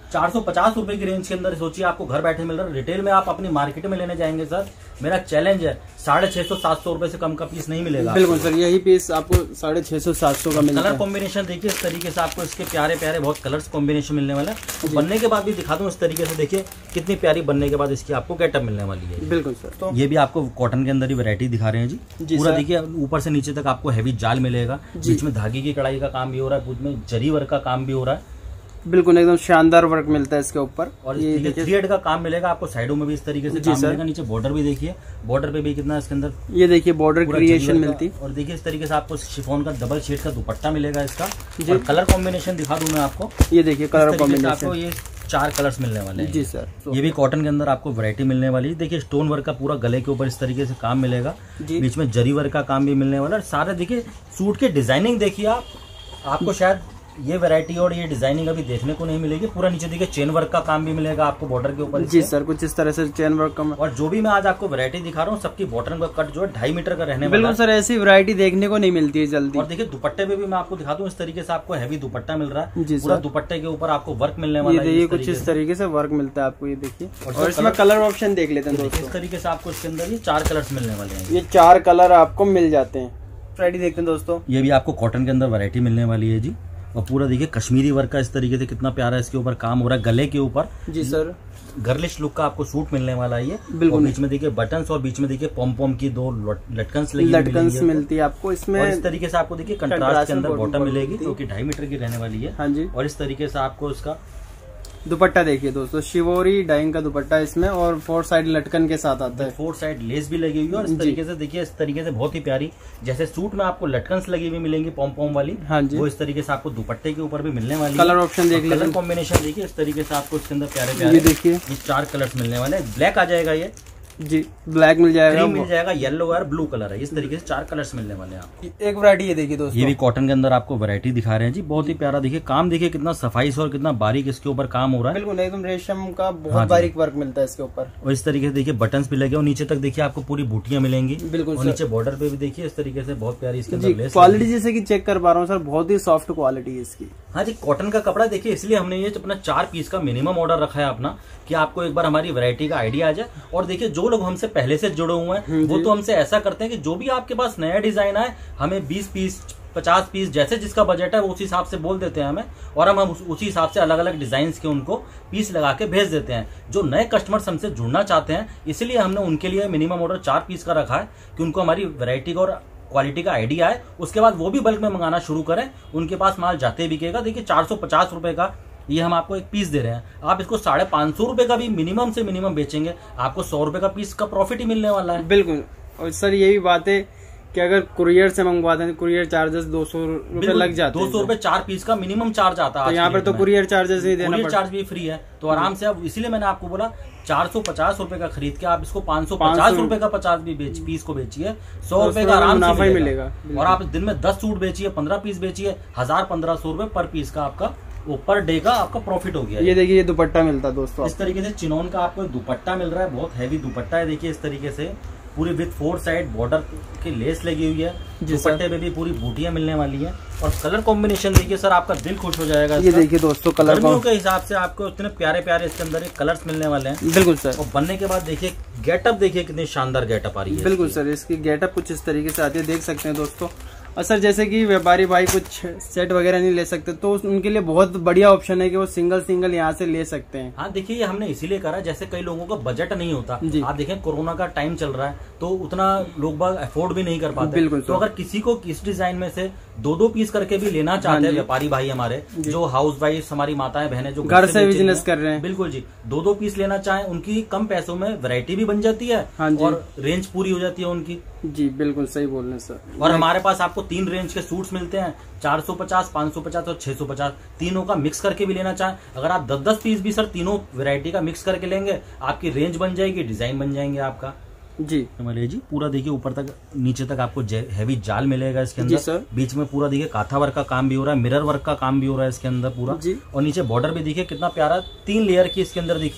चार सौ पचास रुपए की रेंज के अंदर सोचिए आपको घर बैठे मिल रहा है। रिटेल में आप अपनी मार्केट में लेने जाएंगे सर, मेरा चैलेंज है साढ़े छह सौ सात सौ रुपए से कम का पीस नहीं मिलेगा। बिल्कुल सर, यही पीस आपको साढ़े छह सौ सात सौ का मिलेगा। कलर कॉम्बिनेशन देखिए इस तरीके से आपको इसके प्यारे प्यारे बहुत कलर्स कॉम्बिनेशन मिलने वाला है। तो बनने के बाद भी दिखा दूं इस तरीके से, देखिए कितनी प्यारी बनने के बाद इसकी आपको गेटअप मिलने वाली है। बिल्कुल सर, तो ये भी आपको कॉटन के अंदर ही वैरायटी दिखा रहे हैं जी, जी पूरा देखिए ऊपर से नीचे तक आपको हैवी जाल मिलेगा, बीच में धागे की कढ़ाई का काम भी हो रहा है, बीच में जरी वर्क का काम भी हो रहा है। बिल्कुल एकदम शानदार वर्क मिलता है इसके ऊपर। और ये देखिए थ्री हेड का काम मिलेगा आपको, साइडों में भी इस तरीके से काम मिलेगा। नीचे बॉर्डर भी देखिए, बॉर्डर पे भी कितना इसके अंदर ये देखिए बॉर्डर क्रिएशन मिलती। और देखिए इस तरीके से आपको शिफॉन का डबल शेड का दुपट्टा मिलेगा इसका। और कलर कॉम्बिनेशन दिखा दूं मैं आपको, ये देखिए कलर कॉम्बिनेशन आपको ये चार कलर्स मिलने वाले हैं जी सर। ये भी कॉटन के अंदर आपको वैरायटी मिलने वाली है। देखिए स्टोन वर्क का पूरा गले के ऊपर इस तरीके से काम मिलेगा, बीच में जरी वर्क का काम भी मिलने वाला है। सारे देखिए सूट की डिजाइनिंग देखिए आप, आपको शायद ये वैरायटी और ये डिजाइनिंग अभी देखने को नहीं मिलेगी। पूरा नीचे देखिए चेन वर्क का काम भी मिलेगा आपको बॉर्डर के ऊपर। जी सर, कुछ इस तरह से चेन वर्क का। और जो भी मैं आज आपको वैरायटी दिखा रहा हूँ सबकी बॉटम का कट जो है ढाई मीटर का रहने वाला है। बिल्कुल सर, ऐसी वैरायटी देखने को नहीं मिलती है जल्दी। और देखिए दुपट्टे पे भी मैं आपको दिखा दूं इस तरीके से आपको हैवी दुपट्टा मिल रहा है। पूरा दुपट्टे के ऊपर आपको वर्क मिलने वाला है। ये कुछ इस तरीके से वर्क मिलता है आपको, ये देखिए। और इसमें कलर ऑप्शन देख लेते हैं दोस्तों, इस तरीके से आपको इसके अंदर ये चार कलर्स मिलने वाले हैं। ये चार कलर आपको मिल जाते हैं। वैरायटी देखते हैं दोस्तों, ये भी आपको कॉटन के अंदर वैरायटी मिलने वाली है जी। और पूरा देखिए कश्मीरी वर्क का इस तरीके से कितना प्यारा इसके ऊपर काम हो रहा है गले के ऊपर। जी सर, गर्लिश लुक का आपको सूट मिलने वाला है ये। बिल्कुल। बीच में देखिए बटन्स और बीच में देखिए पॉम पॉम की दो लटकन्स लगी लटकन्स मिलती है आपको इसमें। और इस तरीके से आपको देखिए कंट्रास्ट के अंदर बॉटम मिलेगी जो कि ढाई मीटर की रहने वाली है। हाँ जी। और इस तरीके से आपको इसका दुपट्टा देखिए दोस्तों, शिवोरी डाइंग का दुपट्टा इसमें, और फोर साइड लटकन के साथ आता है। फोर साइड लेस भी लगी हुई है। और इस तरीके से देखिए इस तरीके से बहुत ही प्यारी, जैसे सूट में आपको लटकन्स लगी हुई मिलेंगी पॉम पॉम वाली, हाँ जी, वो इस तरीके से आपको दुपट्टे के ऊपर भी मिलने वाली। कलर ऑप्शन देख लीजिए, कलर कॉम्बिनेशन देखिए इस तरीके से आपको इसके अंदर प्यारे प्यारे ये देखिए ये चार कलर्स मिलने वाले हैं। ब्लैक आ जाएगा ये जी, ब्लैक मिल जाएगा, मिल जाएगा, येलो और ब्लू कलर है। इस तरीके से चार कलर्स मिलने वाले हैं आपको। एक वैरायटी ये देखिए दोस्तों, ये भी कॉटन के अंदर आपको वैरायटी दिखा रहे हैं जी। बहुत ही प्यारा देखिए काम, देखिए कितना सफाई से और कितना बारीक इसके ऊपर काम हो रहा है। बिल्कुल एकदम रेशम का बहुत बारीक वर्क मिलता है इसके ऊपर। और इस तरीके से देखिए बटन्स भी लगे और नीचे तक देखिए आपको पूरी बूटियां मिलेंगी। बिल्कुल। और नीचे बॉर्डर पे भी देखिए इस तरीके से बहुत प्यारी इसके अंदर लेस। क्वालिटी जैसे कि चेक कर पा रहा हूँ सर, बहुत ही सॉफ्ट क्वालिटी है इसकी। हाँ जी, कॉटन का कपड़ा देखिए, इसलिए हमने ये अपना चार पीस का मिनिमम ऑर्डर रखा है अपना, कि आपको एक बार हमारी वैरायटी का आइडिया आ जाए। और देखिए जो लोग हमसे पहले से जुड़े हुए हैं वो तो हमसे ऐसा करते हैं कि जो भी आपके पास नया डिजाइन आए हमें बीस पीस पचास पीस जैसे जिसका बजट है वो उस हिसाब से बोल देते हैं हमें, और हम उसी हिसाब से अलग अलग डिजाइन के उनको पीस लगा के भेज देते हैं। जो नए कस्टमर्स हमसे जुड़ना चाहते हैं इसलिए हमने उनके लिए मिनिमम ऑर्डर चार पीस का रखा है, कि उनको हमारी वैरायटी का और क्वालिटी का आइडिया है। उसके बाद वो भी बल्क में मंगाना शुरू करें, उनके पास माल जाते बिकेगा। देखिए चार सौ पचास रुपए का ये हम आपको एक पीस दे रहे हैं, आप इसको साढ़े पांच सौ रुपए का भी मिनिमम से मिनिमम बेचेंगे, आपको सौ रुपए का पीस का प्रॉफिट ही मिलने वाला है। बिल्कुल। और सर यही बात है कि अगर कुरियर से मंगवाते हैं, कुरियर चार्जेस दो सौ रुपए लग जाते हैं। दो सौ रुपए चार पीस का मिनिमम चार्ज आता है। तो यहाँ पर तो कुरियर चार्जेस ही देना पड़ता है, चार्ज भी फ्री है, तो आराम से। अब इसीलिए मैंने आपको बोला चार सौ पचास रुपए का खरीद के आप इसको पाँच सौ पचास रुपए का पचास भी बेच पीस को बेचिए, सौ रुपए का आराम से मिलेगा। और आप दिन में दस सूट बेचिए, पंद्रह पीस बेचिए, हजार पंद्रह सौ रुपए पर पीस का आपका वो पर डे का आपका प्रॉफिट हो गया। ये देखिए ये दुपट्टा मिलता है दोस्तों, इस तरीके से चिनोन का आपको दुपट्टा मिल रहा है, बहुत हैवी दुपट्टा है। देखिए इस तरीके से पूरी विथ फोर साइड बॉर्डर की लेस लगी हुई है, दुपट्टे पे भी पूरी बूटियां मिलने वाली है। और कलर कॉम्बिनेशन देखिए सर, आपका दिल खुश हो जाएगा। ये देखिए दोस्तों कलर गर्मियों के हिसाब से आपको इतने प्यारे प्यारे इसके अंदर एक कलर्स मिलने वाले हैं। बिल्कुल सर। और बनने के बाद देखिए गेटअप देखिए कितनी शानदार गेटअप आ रही है। बिल्कुल सर, इसकी गेटअप कुछ इस तरीके से आती है, देख सकते हैं दोस्तों। और सर जैसे कि व्यापारी भाई कुछ सेट वगैरह नहीं ले सकते तो उनके लिए बहुत बढ़िया ऑप्शन है कि वो सिंगल सिंगल यहाँ से ले सकते हैं। हाँ देखिए, ये हमने इसीलिए करा, जैसे कई लोगों का बजट नहीं होता। आप देखें कोरोना का टाइम चल रहा है तो उतना लोग बाग अफोर्ड भी नहीं कर पाते। बिल्कुल। तो अगर किसी को इस डिजाइन में से दो दो पीस करके भी लेना चाहते हैं व्यापारी भाई हमारे, जो हाउस वाइफ हमारी माताएं बहनें जो घर से बिजनेस कर रहे हैं, बिल्कुल जी, दो दो पीस लेना चाहें, उनकी कम पैसों में वैरायटी भी बन जाती है और रेंज पूरी हो जाती है उनकी। जी बिल्कुल सही बोल रहे हैं सर। और हमारे पास आपको तीन रेंज के सूट्स मिलते हैं, चार सौ पचास, पाँच सौ पचास और छह सौ पचास, तीनों का मिक्स करके भी लेना चाहें। अगर आप दस दस पीस भी सर तीनों वैरायटी का मिक्स करके लेंगे, आपकी रेंज बन जाएगी, डिजाइन बन जाएंगे आपका। जी जी जी पूरा देखिए ऊपर तक नीचे तक आपको हैवी जाल मिलेगा इसके अंदर। जी सर। बीच में पूरा देखिए काथा वर्क का काम भी हो रहा है, मिरर वर्क का काम भी हो रहा है इसके अंदर पूरा। जी। और नीचे बॉर्डर भी देखिए कितना प्यारा, तीन लेयर की इसके अंदर देखिए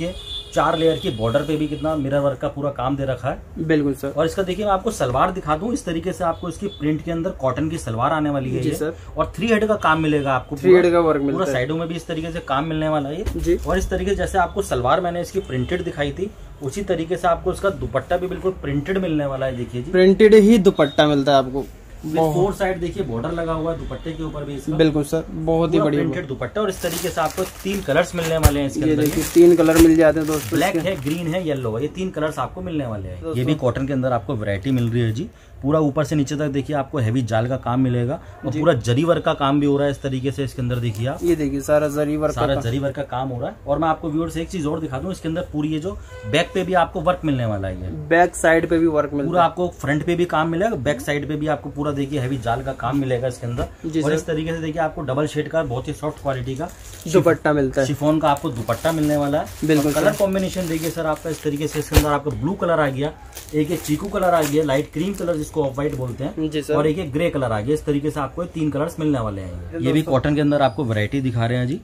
चार लेयर की बॉर्डर पे भी कितना मिरर वर्क का पूरा काम दे रखा है। बिल्कुल सर। और इसका देखिए मैं आपको सलवार दिखा दूं, इस तरीके से आपको इसकी प्रिंट के अंदर कॉटन की सलवार आने वाली है। जी सर। और थ्री हेड का काम मिलेगा आपको, थ्री हेड का वर्क मिलेगा, पूरा साइडों में भी इस तरीके से काम मिलने वाला है जी। और इस तरीके से जैसे आपको सलवार मैंने इसकी प्रिंटेड दिखाई थी, उसी तरीके से आपको इसका दुपट्टा भी बिल्कुल प्रिंटेड मिलने वाला है। देखिए जी, प्रिंटेड ही दुपट्टा मिलता है आपको। फोर साइड देखिए बॉर्डर लगा हुआ है दुपट्टे के ऊपर भी इसका। बिल्कुल सर, बहुत ही बढ़िया प्रिंटेड दुपट्टा। और इस तरीके से आपको तीन कलर्स मिलने वाले हैं इसके अंदर। देखिए तीन कलर मिल जाते हैं दोस्तों, ब्लैक है, ग्रीन है, येलो है, ये तीन कलर्स आपको मिलने वाले हैं। ये भी कॉटन के अंदर आपको वैरायटी मिल रही है जी। पूरा ऊपर से नीचे तक देखिए आपको हैवी जाल का काम मिलेगा और पूरा जरी वर्क का काम भी हो रहा है इस तरीके से। इसके अंदर देखिए आप, ये देखिए सारा जरी वर्क, सारा जरी वर्क का काम हो रहा है। और मैं आपको व्यूअर्स एक चीज और दिखा दूं, इसके अंदर पूरी ये जो बैक पे भी आपको वर्क मिलने वाला है। बैक साइड पे भी वर्क मिलेगा, पूरा आपको फ्रंट पे भी काम मिलेगा, बैक साइड पे भी आपको पूरा देखिए हैवी जाल का काम मिलेगा इसके अंदर। और इस तरीके से देखिए आपको डबल शेड का बहुत ही सॉफ्ट क्वालिटी का दुपट्टा मिलता है, शिफॉन का आपको दुपट्टा मिलने वाला है। बिल्कुल। कलर कॉम्बिनेशन देखिए सर आपका इस तरीके से, इसके अंदर आपका ब्लू कलर आ गया, एक एक चीकू कलर आ गया, लाइट क्रीम कलर जिसको ऑफ व्हाइट बोलते हैं जी सर, और एक एक ग्रे कलर आ गया। इस तरीके से आपको तीन कलर्स मिलने वाले हैं। ये भी कॉटन के अंदर आपको वैरायटी दिखा रहे हैं जी।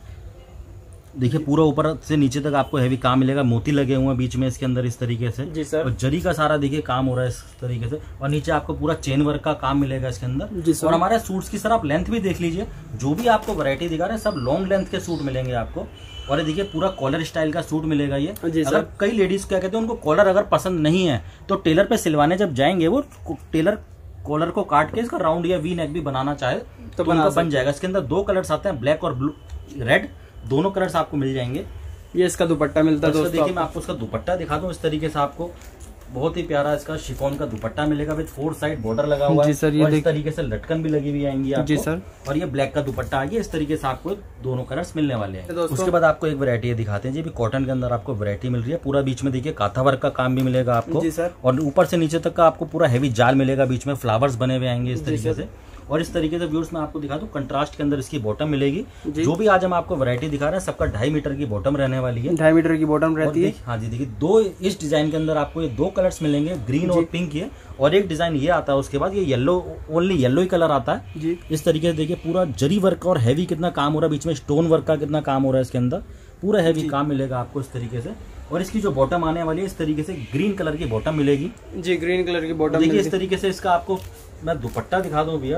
देखिए पूरा ऊपर से नीचे तक आपको हैवी काम मिलेगा, मोती लगे हुए हैं बीच में इसके अंदर इस तरीके से जी सर। और जरी का सारा देखिए काम हो रहा है इस तरीके से। और नीचे आपको पूरा चेन वर्क का काम मिलेगा इसके अंदर जी सर। और हमारे सूट्स की सर आप लेंथ भी देख लीजिए, जो भी आपको वैरायटी दिखा रहे हैं सब लॉन्ग लेंथ के सूट मिलेंगे आपको। और ये देखिए पूरा कॉलर स्टाइल का सूट मिलेगा ये। अगर कई लेडीज क्या कहते हैं उनको कॉलर अगर पसंद नहीं है तो टेलर पे सिलवाने जब जाएंगे वो टेलर कॉलर को काट के इसका राउंड या वी नेक भी बनाना चाहे तो, तो बना बन जाएगा। इसके अंदर दो कलर्स आते हैं, ब्लैक और ब्लू रेड, दोनों कलर्स आपको मिल जाएंगे। ये इसका दुपट्टा मिलता है दोस्तों। देखिए मैं आपको इसका दुपट्टा दिखा दूं, इस तरीके से आपको बहुत ही प्यारा इसका शिफॉन का दुपट्टा मिलेगा विद फोर साइड बॉर्डर लगा हुआ है जी सर। ये और इस तरीके से लटकन भी लगी हुई आएंगी आपको जी सर। और ये ब्लैक का दुपट्टा आ गया। इस तरीके से आपको दोनों कलर्स मिलने वाले हैं। उसके बाद आपको एक वैरायटी दिखाते हैं जी, भी कॉटन के अंदर आपको वैरायटी मिल रही है। पूरा बीच में देखिए काथा वर्क का काम भी मिलेगा आपको जी सर। और ऊपर से नीचे तक का आपको पूरा हैवी जाल मिलेगा, बीच में फ्लावर्स बने हुए आएंगे इस तरीके से। और इस तरीके से व्यूअर्स मैं आपको दिखा दूं, कंट्रास्ट के अंदर इसकी बॉटम मिलेगी। जो भी आज हम आपको वैरायटी दिखा रहे हैं सबका ढाई मीटर की बॉटम रहने वाली है। ढाई मीटर की बॉटम रहती है। हाँ जी, देखिए दो इस डिजाइन के अंदर आपको ये दो कलर्स मिलेंगे, ग्रीन और पिंक ये, और एक डिजाइन ये आता है उसके बाद ये येलो, ओनली येलो ही कलर आता है जी। इस तरीके से देखिए पूरा जरी वर्क और हैवी कितना काम हो रहा है, बीच में स्टोन वर्क का कितना काम हो रहा है इसके अंदर, पूरा हैवी काम मिलेगा आपको इस तरीके से। और इसकी जो बॉटम आने वाली है इस तरीके से ग्रीन कलर की बॉटम मिलेगी जी, ग्रीन कलर की बॉटम। देखिए इस तरीके से इसका आपको मैं दुपट्टा दिखा दूं व्यूअर्स,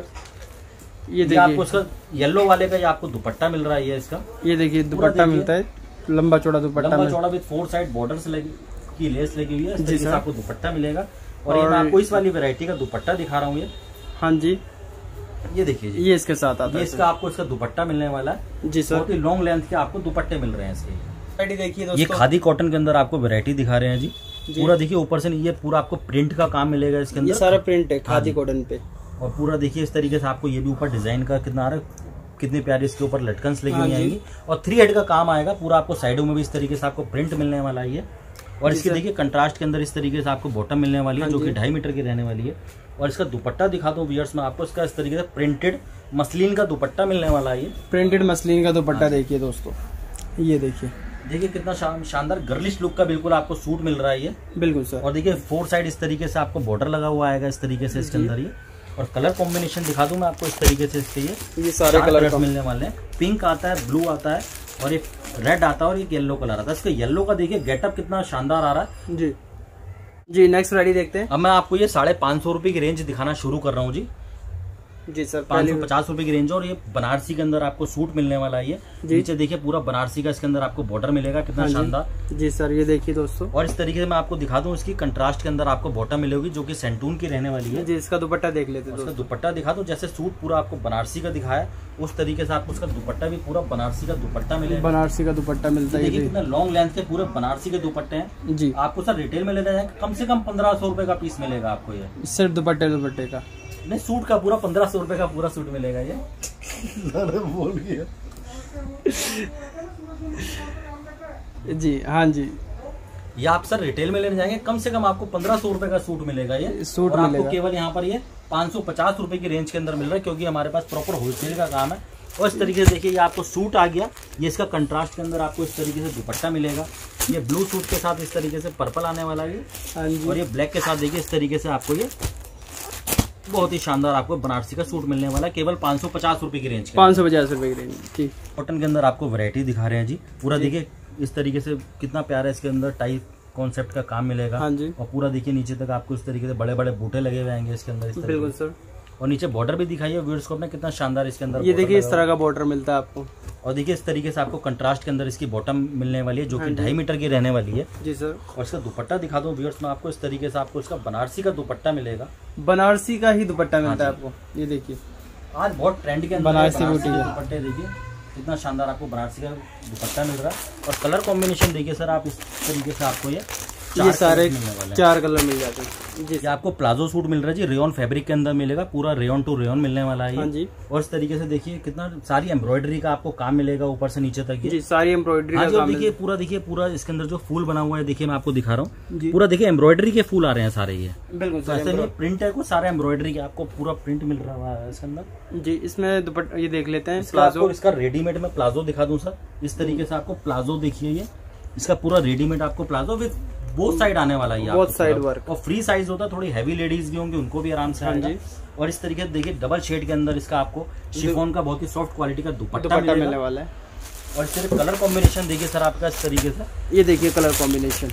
ये देखिए आपको इसका येलो वाले का ये आपको दुपट्टा मिल रहा है ये इसका। ये देखिए दुपट्टा मिलता है, लंबा चौड़ा दुपट्टा, लंबा चौड़ा विद फोर साइड बॉर्डर्स लगी की लेस लगी हुई है। इस तरीके से आपको दुपट्टा मिलेगा। और, और ये मैं आपको इस वाली वैरायटी का दुपट्टा दिखा रहा हूँ ये। हाँ जी, ये देखिए जी, ये इसके साथ आता है। ये इसका आपको इसका दुपट्टा मिलने वाला है जी सर। बहुत ही लॉन्ग लेंथ के आपको दुपट्टे मिल रहे हैं इसके। देखिए ये खादी कॉटन के अंदर आपको वैरायटी दिखा रहे हैं जी। पूरा देखिए ऊपर से ये पूरा आपको प्रिंट का काम मिलेगा इसके अंदर, ये सारा प्रिंट है खादी कॉटन पे। और पूरा देखिए इस तरीके से आपको ये भी ऊपर डिजाइन का कितना आ रहा है, कितनी प्यारी इसके ऊपर लटकन्स लगी हुई आएंगी और थ्री हेड का काम आएगा पूरा। आपको साइडों में भी इस तरीके से आपको प्रिंट मिलने वाला है। और इसकी देखिए कंट्रास्ट के अंदर इस तरीके से आपको बॉटम मिलने वाली है जो कि ढाई मीटर की रहने वाली है। और इसका दुपट्टा दिखा दूं व्यूअर्स में आपको, इसका इस तरीके से प्रिंटेड मसलिन का दुपट्टा मिलने वाला है। प्रिंटेड मसलिन का दुपट्टा देखिए दोस्तों, ये देखिए देखिए कितना शानदार गर्लिश लुक का बिल्कुल आपको सूट मिल रहा है ये। बिल्कुल सर। और देखिए फोर साइड इस तरीके से आपको बॉर्डर लगा हुआ आएगा इस तरीके से इसके अंदर ये। और कलर कॉम्बिनेशन दिखा दूं मैं आपको इस तरीके से इसके, ये ये सारे कलर मिलने वाले हैं। पिंक आता है, ब्लू आता है और एक रेड आता है और एक येलो कलर आता है। इसका येलो का देखिए गेटअप कितना शानदार आ रहा है जी। जी नेक्स्ट वैरायटी देखते हैं। अब मैं आपको ये साढ़े पाँच सौ रुपए की रेंज दिखाना शुरू कर रहा हूँ जी। जी सर, पाँच सौ पचास रुपए की रेंज। और ये बनारसी के अंदर आपको सूट मिलने वाला है। ये नीचे देखिए पूरा बनारसी का इसके अंदर आपको बॉर्डर मिलेगा, कितना हाँ शानदार। जी सर, ये देखिए दोस्तों। और इस तरीके से मैं आपको दिखा दूं, इसकी कंट्रास्ट के अंदर आपको बॉटम मिलेगी जो कि सेंटून की रहने वाली है जी। इसका दुपट्टा देख लेते हैं। उसका दुपट्टा दिखा दूं, जैसे सूट पूरा आपको बनारसी का दिखाया उस तरीके से आपको उसका दुपट्टा भी पूरा बनारसी का दुपट्टा मिलेगा। बनारसी का दुपट्टा मिलता है। देखिए कितना लॉन्ग लेंथ के पूरे बनारसी के दुपट्टे हैं जी। आपको सर रिटेल में लेना जाएगा कम से कम पंद्रह सौ रुपए का पीस मिलेगा आपको ये, सिर्फ दुपट्टे दुपट्टे का नहीं, सूट का पूरा पंद्रह सौ रुपए का पूरा सूट मिलेगा ये। बोल गया जी। हाँ जी, ये आप सर रिटेल में लेने जाएंगे कम से कम आपको पंद्रह सौ रुपए का सूट मिलेगा ये सूट और मिलेगा। आपको केवल यहाँ पर ये पाँच सौ पचास रुपए की रेंज के अंदर मिल रहा है क्योंकि हमारे पास प्रॉपर होलसेल का काम है। और इस तरीके से देखिए ये आपको सूट आ गया, ये इसका कंट्रास्ट के अंदर आपको इस तरीके से दुपट्टा मिलेगा। ये ब्लू सूट के साथ इस तरीके से पर्पल आने वाला है और ये ब्लैक के साथ देखिए इस तरीके से आपको ये बहुत ही शानदार आपको बनारसी का सूट मिलने वाला है केवल पाँच सौ पचास रुपए की रेंज। पाँच सौ पचास रुपए की रेंज ठीक। कॉटन के अंदर आपको वैरायटी दिखा रहे हैं जी। पूरा देखिए इस तरीके से कितना प्यारा इसके अंदर टाइप कॉन्सेप्ट का काम मिलेगा। हाँ जी। और पूरा देखिए नीचे तक आपको इस तरीके से बड़े बड़े बूटे लगे हुए आएंगे इसके अंदर। बिल्कुल सर। और नीचे बॉर्डर भी दिखाइए व्यूअर्स को अपने, कितना शानदार इसके अंदर ये देखिए इस तरह का बॉर्डर मिलता है आपको। और देखिए इस तरीके से आपको कंट्रास्ट के अंदर इसकी बॉटम मिलने वाली है जो कि ढाई मीटर की रहने वाली है। जी सर। और इसका दुपट्टा दिखा दूं व्यूअर्स में आपको, इस तरीके से आपको इसका बनारसी का दुपट्टा मिलेगा। बनारसी का ही दुपट्टा मिलता है आपको। ये देखिए आज बहुत ट्रेंड के अंदर बनारसी दुपट्टे देखिए कितना शानदार आपको बनारसी का दुपट्टा मिल रहा है। और कलर कॉम्बिनेशन देखिए सर आप, इस तरीके से आपको ये ये सारे चार कलर मिल जाते हैं जी। ये आपको प्लाजो सूट मिल रहा है जी, रेयन फैब्रिक के अंदर मिलेगा, पूरा रेयन टू रेयन मिलने वाला है। हाँ जी। और इस तरीके से देखिए कितना सारी एम्ब्रॉयडरी का आपको काम मिलेगा ऊपर से नीचे तक जी, सारी एम्ब्रॉयडरी का काम। देखिए पूरा देखिए पूरा इसके अंदर जो फूल बना हुआ है देखिए मैं आपको दिखा रहा हूँ, पूरा देखिए एम्ब्रॉयडरी के फूल आ रहे हैं सारे। ये बिल्कुल तो ऐसे नहीं प्रिंट है, कुछ सारे एम्ब्रॉयडरी के आपको पूरा प्रिंट मिल रहा है इसके अंदर जी। इसमें दुपट्टा ये देख लेते हैं प्लाजो, इसका रेडीमेड में प्लाजो दिखा दूं सर। इस तरीके से आपको प्लाजो देखिए, ये इसका पूरा रेडीमेड आपको प्लाजो विद बोथ साइड आने वाला है, बोथ साइड वर्क। और फ्री साइज होता है, थोड़ी हैवी लेडीज भी होंगी उनको भी आराम से आएगा। और इस तरीके से देखिए डबल शेड के अंदर इसका आपको शिफॉन का बहुत ही सॉफ्ट क्वालिटी का दुपट्टा मिलने वाला है। और इसके कलर कॉम्बिनेशन देखिए सर आपका इस तरीके से, ये देखिए कलर कॉम्बिनेशन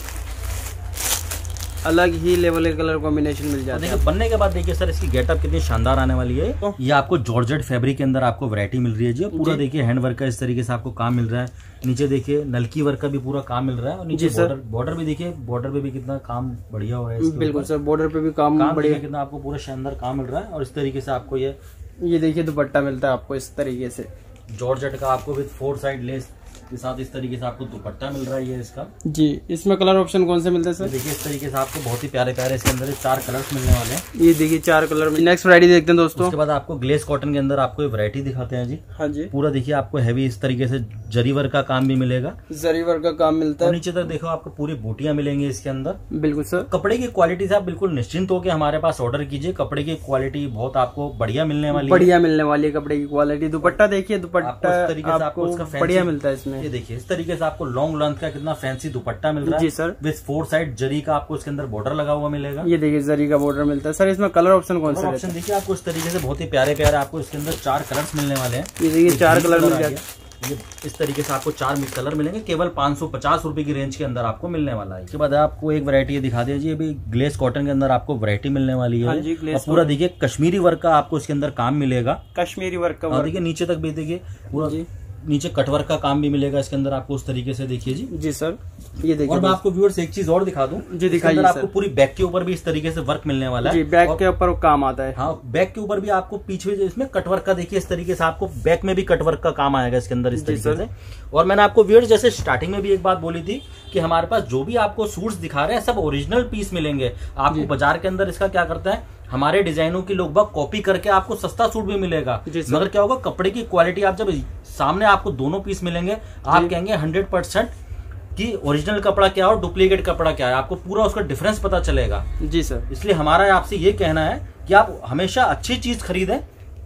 अलग ही लेवल के कलर कॉम्बिनेशन मिल जाता है। देखिए बनने के बाद देखिए सर इसकी गेटअप कितनी शानदार आने वाली है। तो ये आपको जॉर्जेट फैब्रिक के अंदर आपको वैरायटी मिल रही है जी। पूरा देखिए हैंड वर्क का इस तरीके से आपको काम मिल रहा है। नीचे देखिए नलकी वर्क का भी पूरा काम मिल रहा है। और नीचे बॉर्डर बॉर्डर भी देखिए, बॉर्डर पे भी कितना काम बढ़िया हो रहा है। बिल्कुल सर, बॉर्डर पे भी काम बढ़िया, कितना आपको पूरा शानदार काम मिल रहा है। और इस तरीके से आपको ये ये देखिए दुपट्टा मिलता है आपको इस तरीके से जॉर्जेट का, आपको विद फोर साइड लेस के साथ इस तरीके से आपको दुपट्टा मिल रहा है ये इसका जी। इसमें कलर ऑप्शन कौन से मिलते हैं सर? देखिए इस तरीके से आपको बहुत ही प्यारे प्यारे इसके अंदर चार कलर्स मिलने वाले हैं। ये देखिए चार कलर। नेक्स्ट वैरायटी देखते हैं दोस्तों। उसके बाद आपको ग्लेस कॉटन के अंदर आपको वैरायटी दिखाते हैं जी। हाँ जी। पूरा देखिए आपको हैवी इस तरीके से जरी वर्क का काम भी मिलेगा, जरी वर्क का काम मिलता है। नीचे तक देखो आपको पूरी बूटियां मिलेंगी इसके अंदर। बिल्कुल सर। कपड़े की क्वालिटी से आप बिल्कुल निश्चिंत होकर हमारे पास ऑर्डर कीजिए, कपड़े की क्वालिटी बहुत आपको बढ़िया मिलने वाली है। बढ़िया मिलने वाली है कपड़े की क्वालिटी। दुपट्टा देखिए, दुपट्टा इस तरीके से आपको बढ़िया मिलता है इसमें। ये देखिए इस तरीके से आपको लॉन्ग लेंथ का कितना फैंसी दुपट्टा मिल रहा है जी सर। विद फोर साइड जरी का आपको इसके अंदर बॉर्डर लगा हुआ मिलेगा। ये देखिए जरी का बॉर्डर मिलता है सर। इसमें कलर ऑप्शन कौन सा? ऑप्शन देखिए आपको इस तरीके से बहुत ही प्यारे प्यारे आपको इसके अंदर चार कलर्स मिलने वाले हैं। ये देखिए चार कलर मिल जाएंगे। ये इस तरीके से आपको चार कलर मिलेंगे, केवल पाँच सौ पचास रुपए की रेंज के अंदर आपको मिलने वाला है। इसके बाद आपको एक वैरायटी दिखा दीजिए, अभी ग्लेस कॉटन के अंदर आपको वैरायटी मिलने वाली है। हाँ जी, और पूरा देखिए कश्मीरी वर्क का आपको इसके अंदर काम मिलेगा। कश्मीरी वर्क का देखिए नीचे तक भी देखिए पूरा नीचे कटवर्क का काम भी मिलेगा इसके अंदर आपको उस तरीके से देखिए जी। जी सर। ये देखिए और मैं आपको व्यूअर्स एक चीज और दिखा दूं जी। दिखाइए सर। आपको पूरी बैक के ऊपर भी इस तरीके से वर्क मिलने वाला है जी। बैक के ऊपर काम आता है। हाँ, बैक के ऊपर भी आपको पीछे इसमें कटवर्क का देखिए इस तरीके से आपको बैक में भी कटवर्क का काम आएगा इसके अंदर इस तरीके से। और मैंने आपको व्यूअर्स जैसे स्टार्टिंग में भी एक बात बोली थी कि हमारे पास जो भी आपको सूट्स दिखा रहे हैं सब ओरिजिनल पीस मिलेंगे आपको। बाजार के अंदर इसका क्या करता है, हमारे डिजाइनों की लोग बाग कॉपी करके आपको सस्ता सूट भी मिलेगा, मगर क्या होगा कपड़े की क्वालिटी आप जब सामने आपको दोनों पीस मिलेंगे आप कहेंगे हंड्रेड परसेंट कि ओरिजिनल कपड़ा क्या और डुप्लीकेट कपड़ा क्या है, आपको पूरा उसका डिफरेंस पता चलेगा। जी सर। इसलिए हमारा आपसे ये कहना है कि आप हमेशा अच्छी चीज खरीदें।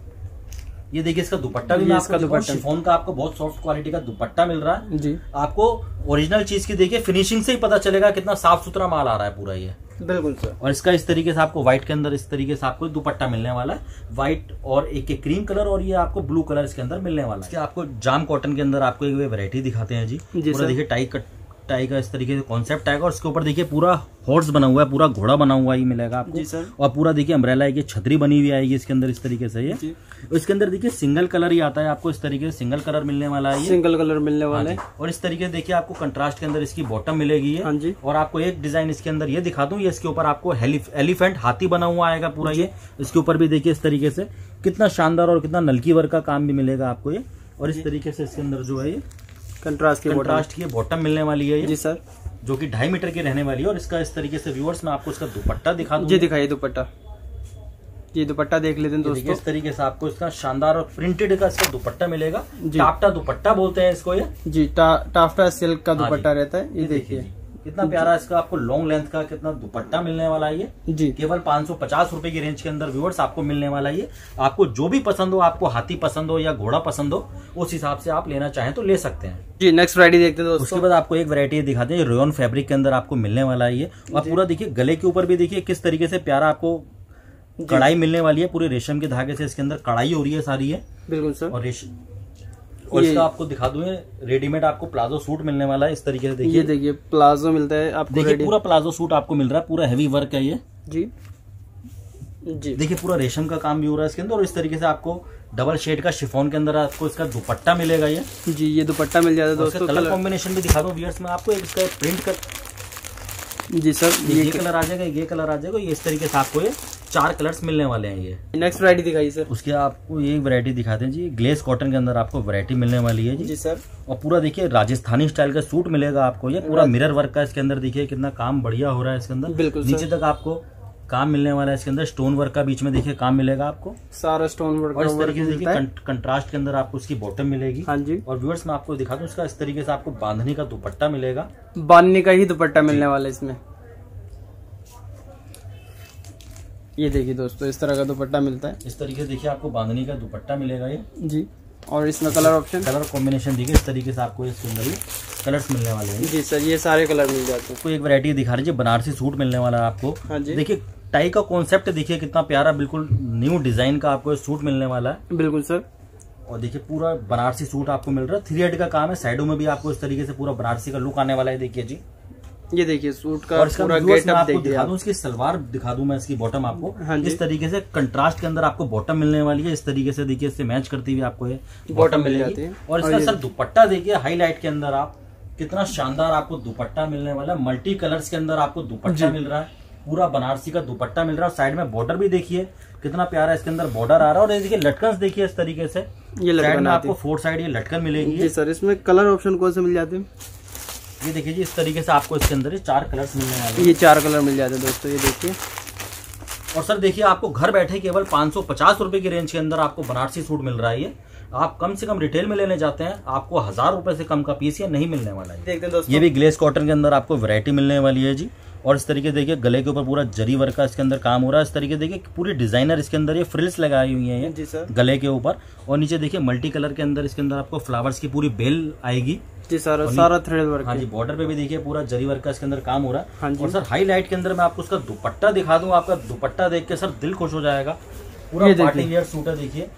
ये देखिए इसका दुपट्टा भी, इसका दुपट्टा शिफॉन का आपको बहुत सॉफ्ट क्वालिटी का दुपट्टा मिल रहा है जी। आपको ओरिजिनल चीज की देखिए फिनिशिंग से ही पता चलेगा कितना साफ सुथरा माल आ रहा है पूरा ये। बिल्कुल सर। और इसका इस तरीके से आपको व्हाइट के अंदर इस तरीके से आपको दुपट्टा मिलने वाला है, व्हाइट और एक एक क्रीम कलर और ये आपको ब्लू कलर इसके अंदर मिलने वाला है। आपको जाम कॉटन के अंदर आपको एक वैरायटी दिखाते हैं जी। पूरा देखिए टाई कट टाई का इस तरीके से कॉन्सेप्ट आएगा और इसके ऊपर देखिए पूरा हॉर्स बना हुआ है, पूरा घोड़ा बना हुआ ही मिलेगा आपको। जी सर। और पूरा देखिए अम्ब्रेला की छतरी बनी हुई आएगी इसके अंदर इस तरीके से। ये इसके अंदर देखिए सिंगल कलर ही आता है आपको इस तरीके से, सिंगल कलर मिलने वाला है, सिंगल कलर मिलने वाला है। और इस तरीके से देखिए आपको कंट्रास्ट के अंदर इसकी बॉटम मिलेगी है। हाँ जी। और आपको एक डिजाइन इसके अंदर ये दिखा दूं, ये इसके ऊपर आपको एलिफेंट हाथी बना हुआ आएगा पूरा ये। इसके ऊपर भी देखिए इस तरीके से कितना शानदार और कितना नलकी वर्क का काम भी मिलेगा आपको ये। और इस तरीके से इसके अंदर जो है ये कंट्रास्ट की कंट्रास्ट की बॉटम मिलने वाली है जी सर, जो कि ढाई मीटर की रहने वाली है। और इसका इस तरीके से व्यूअर्स में आपको इसका दुपट्टा दिखा दूं। जी दिखाइए दुपट्टा। ये दुपट्टा देख लेते हैं दोस्तों। इस तरीके से आपको इसका शानदार और प्रिंटेड का इसका दुपट्टा मिलेगा। टाफ्टा दुपट्टा बोलते हैं इसको ये जी। टा, टाफ्टा सिल्क का दुपट्टा रहता है। ये देखिए कितना प्यारा इसका आपको लॉन्ग लेंथ का कितना दुपट्टा मिलने वाला है ये जी। केवल पाँच सौ पचास रुपए की रेंज के अंदर व्यूअर्स आपको मिलने वाला है ये। आपको जो भी पसंद हो, आपको हाथी पसंद हो या घोड़ा पसंद हो, उस हिसाब से आप लेना चाहें तो ले सकते हैं जी। नेक्स्ट वैरायटी देखते हैं दोस्तों। उसके बाद आपको एक वैरायटी दिखाते हैं, रेयन फैब्रिक के अंदर आपको मिलने वाला है ये। और पूरा देखिए गले के ऊपर भी देखिए किस तरीके से प्यारा आपको कढ़ाई मिलने वाली है, पूरे रेशम के धागे से इसके अंदर कढ़ाई हो रही है सारी है। बिल्कुल सर। और रेशम और इसका आपको दिखा दूं रेडीमेड आपको प्लाजो सूट मिलने वाला है इस तरीके से। देखिए ये देखिए प्लाजो मिलता है आपको, देखिए पूरा प्लाजो सूट आपको मिल रहा है, पूरा हैवी वर्क है ये जी जी। देखिए पूरा रेशम का काम भी हो रहा है इसके अंदर, और इस तरीके से आपको डबल शेड का शिफॉन के अंदर आपको इसका दुपट्टा मिलेगा ये जी। ये दुपट्टा मिल जाता है दोस्तों। कलर कॉम्बिनेशन भी दिखा दूं व्यूअर्स में आपको, एक इसका प्रिंट कर जी सर, ये, ये कलर आ जाएगा, ये कलर आ जाएगा, ये इस तरीके से आपको ये चार कलर्स मिलने वाले हैं। ये नेक्स्ट वैरायटी दिखाइए सर। उसके आपको ये वैरायटी दिखाते हैं जी, ग्लेस कॉटन के अंदर आपको वैरायटी मिलने वाली है जी जी सर। और पूरा देखिए राजस्थानी स्टाइल का सूट मिलेगा आपको, ये पूरा मिरर वर्क का इसके अंदर देखिए कितना काम बढ़िया हो रहा है इसके अंदर, बिल्कुल नीचे तक आपको काम मिलने वाला है इसके अंदर, स्टोन वर्क का बीच में देखिए काम मिलेगा आपको, सारा स्टोन वर्क और इस तरीके से देखिए कंट्रास्ट के अंदर आपको उसकी बॉटम मिलेगी। हाँ जी। और व्यूअर्स मैं आपको दिखा दूं इसका इस तरीके से आपको बांधने का दुपट्टा मिलेगा, बांधने का ही दुपट्टा मिलने वाला है इसमें। ये देखिए दोस्तों इस तरह का दुपट्टा मिलता है, इस तरीके से देखिए आपको बांधने का दुपट्टा मिलेगा ये जी। और इसमें कलर ऑप्शन कलर कॉम्बिनेशन देखिए इस तरीके से आपको इसके अंदर कलर्स मिलने वाले हैं जी सर। ये सारे कलर मिल जाते हैं। तो एक वैरायटी दिखा रही है बनारसी सूट मिलने वाला है आपको। हाँ जी। देखिए टाई का कॉन्सेप्ट देखिए कितना प्यारा, बिल्कुल न्यू डिजाइन का आपको सूट मिलने वाला है। बिल्कुल सर। और देखिए पूरा बनारसी सूट आपको मिल रहा है, थ्री हेड का काम है, साइडों में भी आपको इस तरीके से पूरा बनारसी का लुक आने वाला है। देखिए जी ये देखिए सूट का और इसका पूरा गेटअप आपको दिखा दूं, इसकी सलवार दिखा दूं मैं, इसकी बॉटम आपको हाँ इस तरीके से कंट्रास्ट के अंदर आपको बॉटम मिलने वाली है। इस तरीके से देखिए इससे मैच करती हुई आपको ये बॉटम मिल जाती है। और इसका सर दुपट्टा देखिए हाईलाइट के अंदर आप कितना शानदार आपको दुपट्टा मिलने वाला है, मल्टी कलर्स के अंदर आपको दुपट्टा मिल रहा है, पूरा बनारसी का दुपट्टा मिल रहा है। साइड में बॉर्डर भी देखिए कितना प्यारा इसके अंदर बॉर्डर आ रहा है, और देखिए लटकन देखिए इस तरीके से, ये लटकन आपको फोर साइड ये लटकन मिलेगी जी सर। इसमें कलर ऑप्शन कौन से मिल जाते हैं? ये देखिए जी इस तरीके से आपको इसके अंदर ये चार कलर्स मिलने वाले हैं, ये चार कलर मिल जाते हैं दोस्तों। ये देखिए और सर देखिए आपको घर बैठे केवल पाँच सौ पचास रुपए की रेंज के अंदर आपको बनारसी सूट मिल रहा है। ये आप कम से कम रिटेल में लेने जाते हैं आपको हजार रुपए से कम का पीस ये नहीं मिलने वाला है। देखते हैं दोस्तों ये भी ग्लेस कॉटन के अंदर आपको वैरायटी मिलने वाली है जी। और इस तरीके देखिए गले के ऊपर पूरा जरी वर्क का इसके अंदर काम हो रहा है। इस तरीके देखिए पूरी डिजाइनर इसके अंदर ये फ्रिल्स लगाई हुई है जी सर गले के ऊपर, और नीचे देखिए मल्टी कलर के अंदर इसके अंदर आपको फ्लावर्स की पूरी बेल आएगी जी सर। सारा थ्रेड वर्क। हाँ जी। बॉर्डर पे भी देखिए पूरा जरी वर्क का इसके अंदर काम हो रहा है। हाँ जी। और सर हाईलाइट के अंदर मैं आपको उसका दुपट्टा दिखा दूं, आपका दुपट्टा देख के सर दिल खुश हो जाएगा। पूरा पार्टी वेयर सूट है देखिए।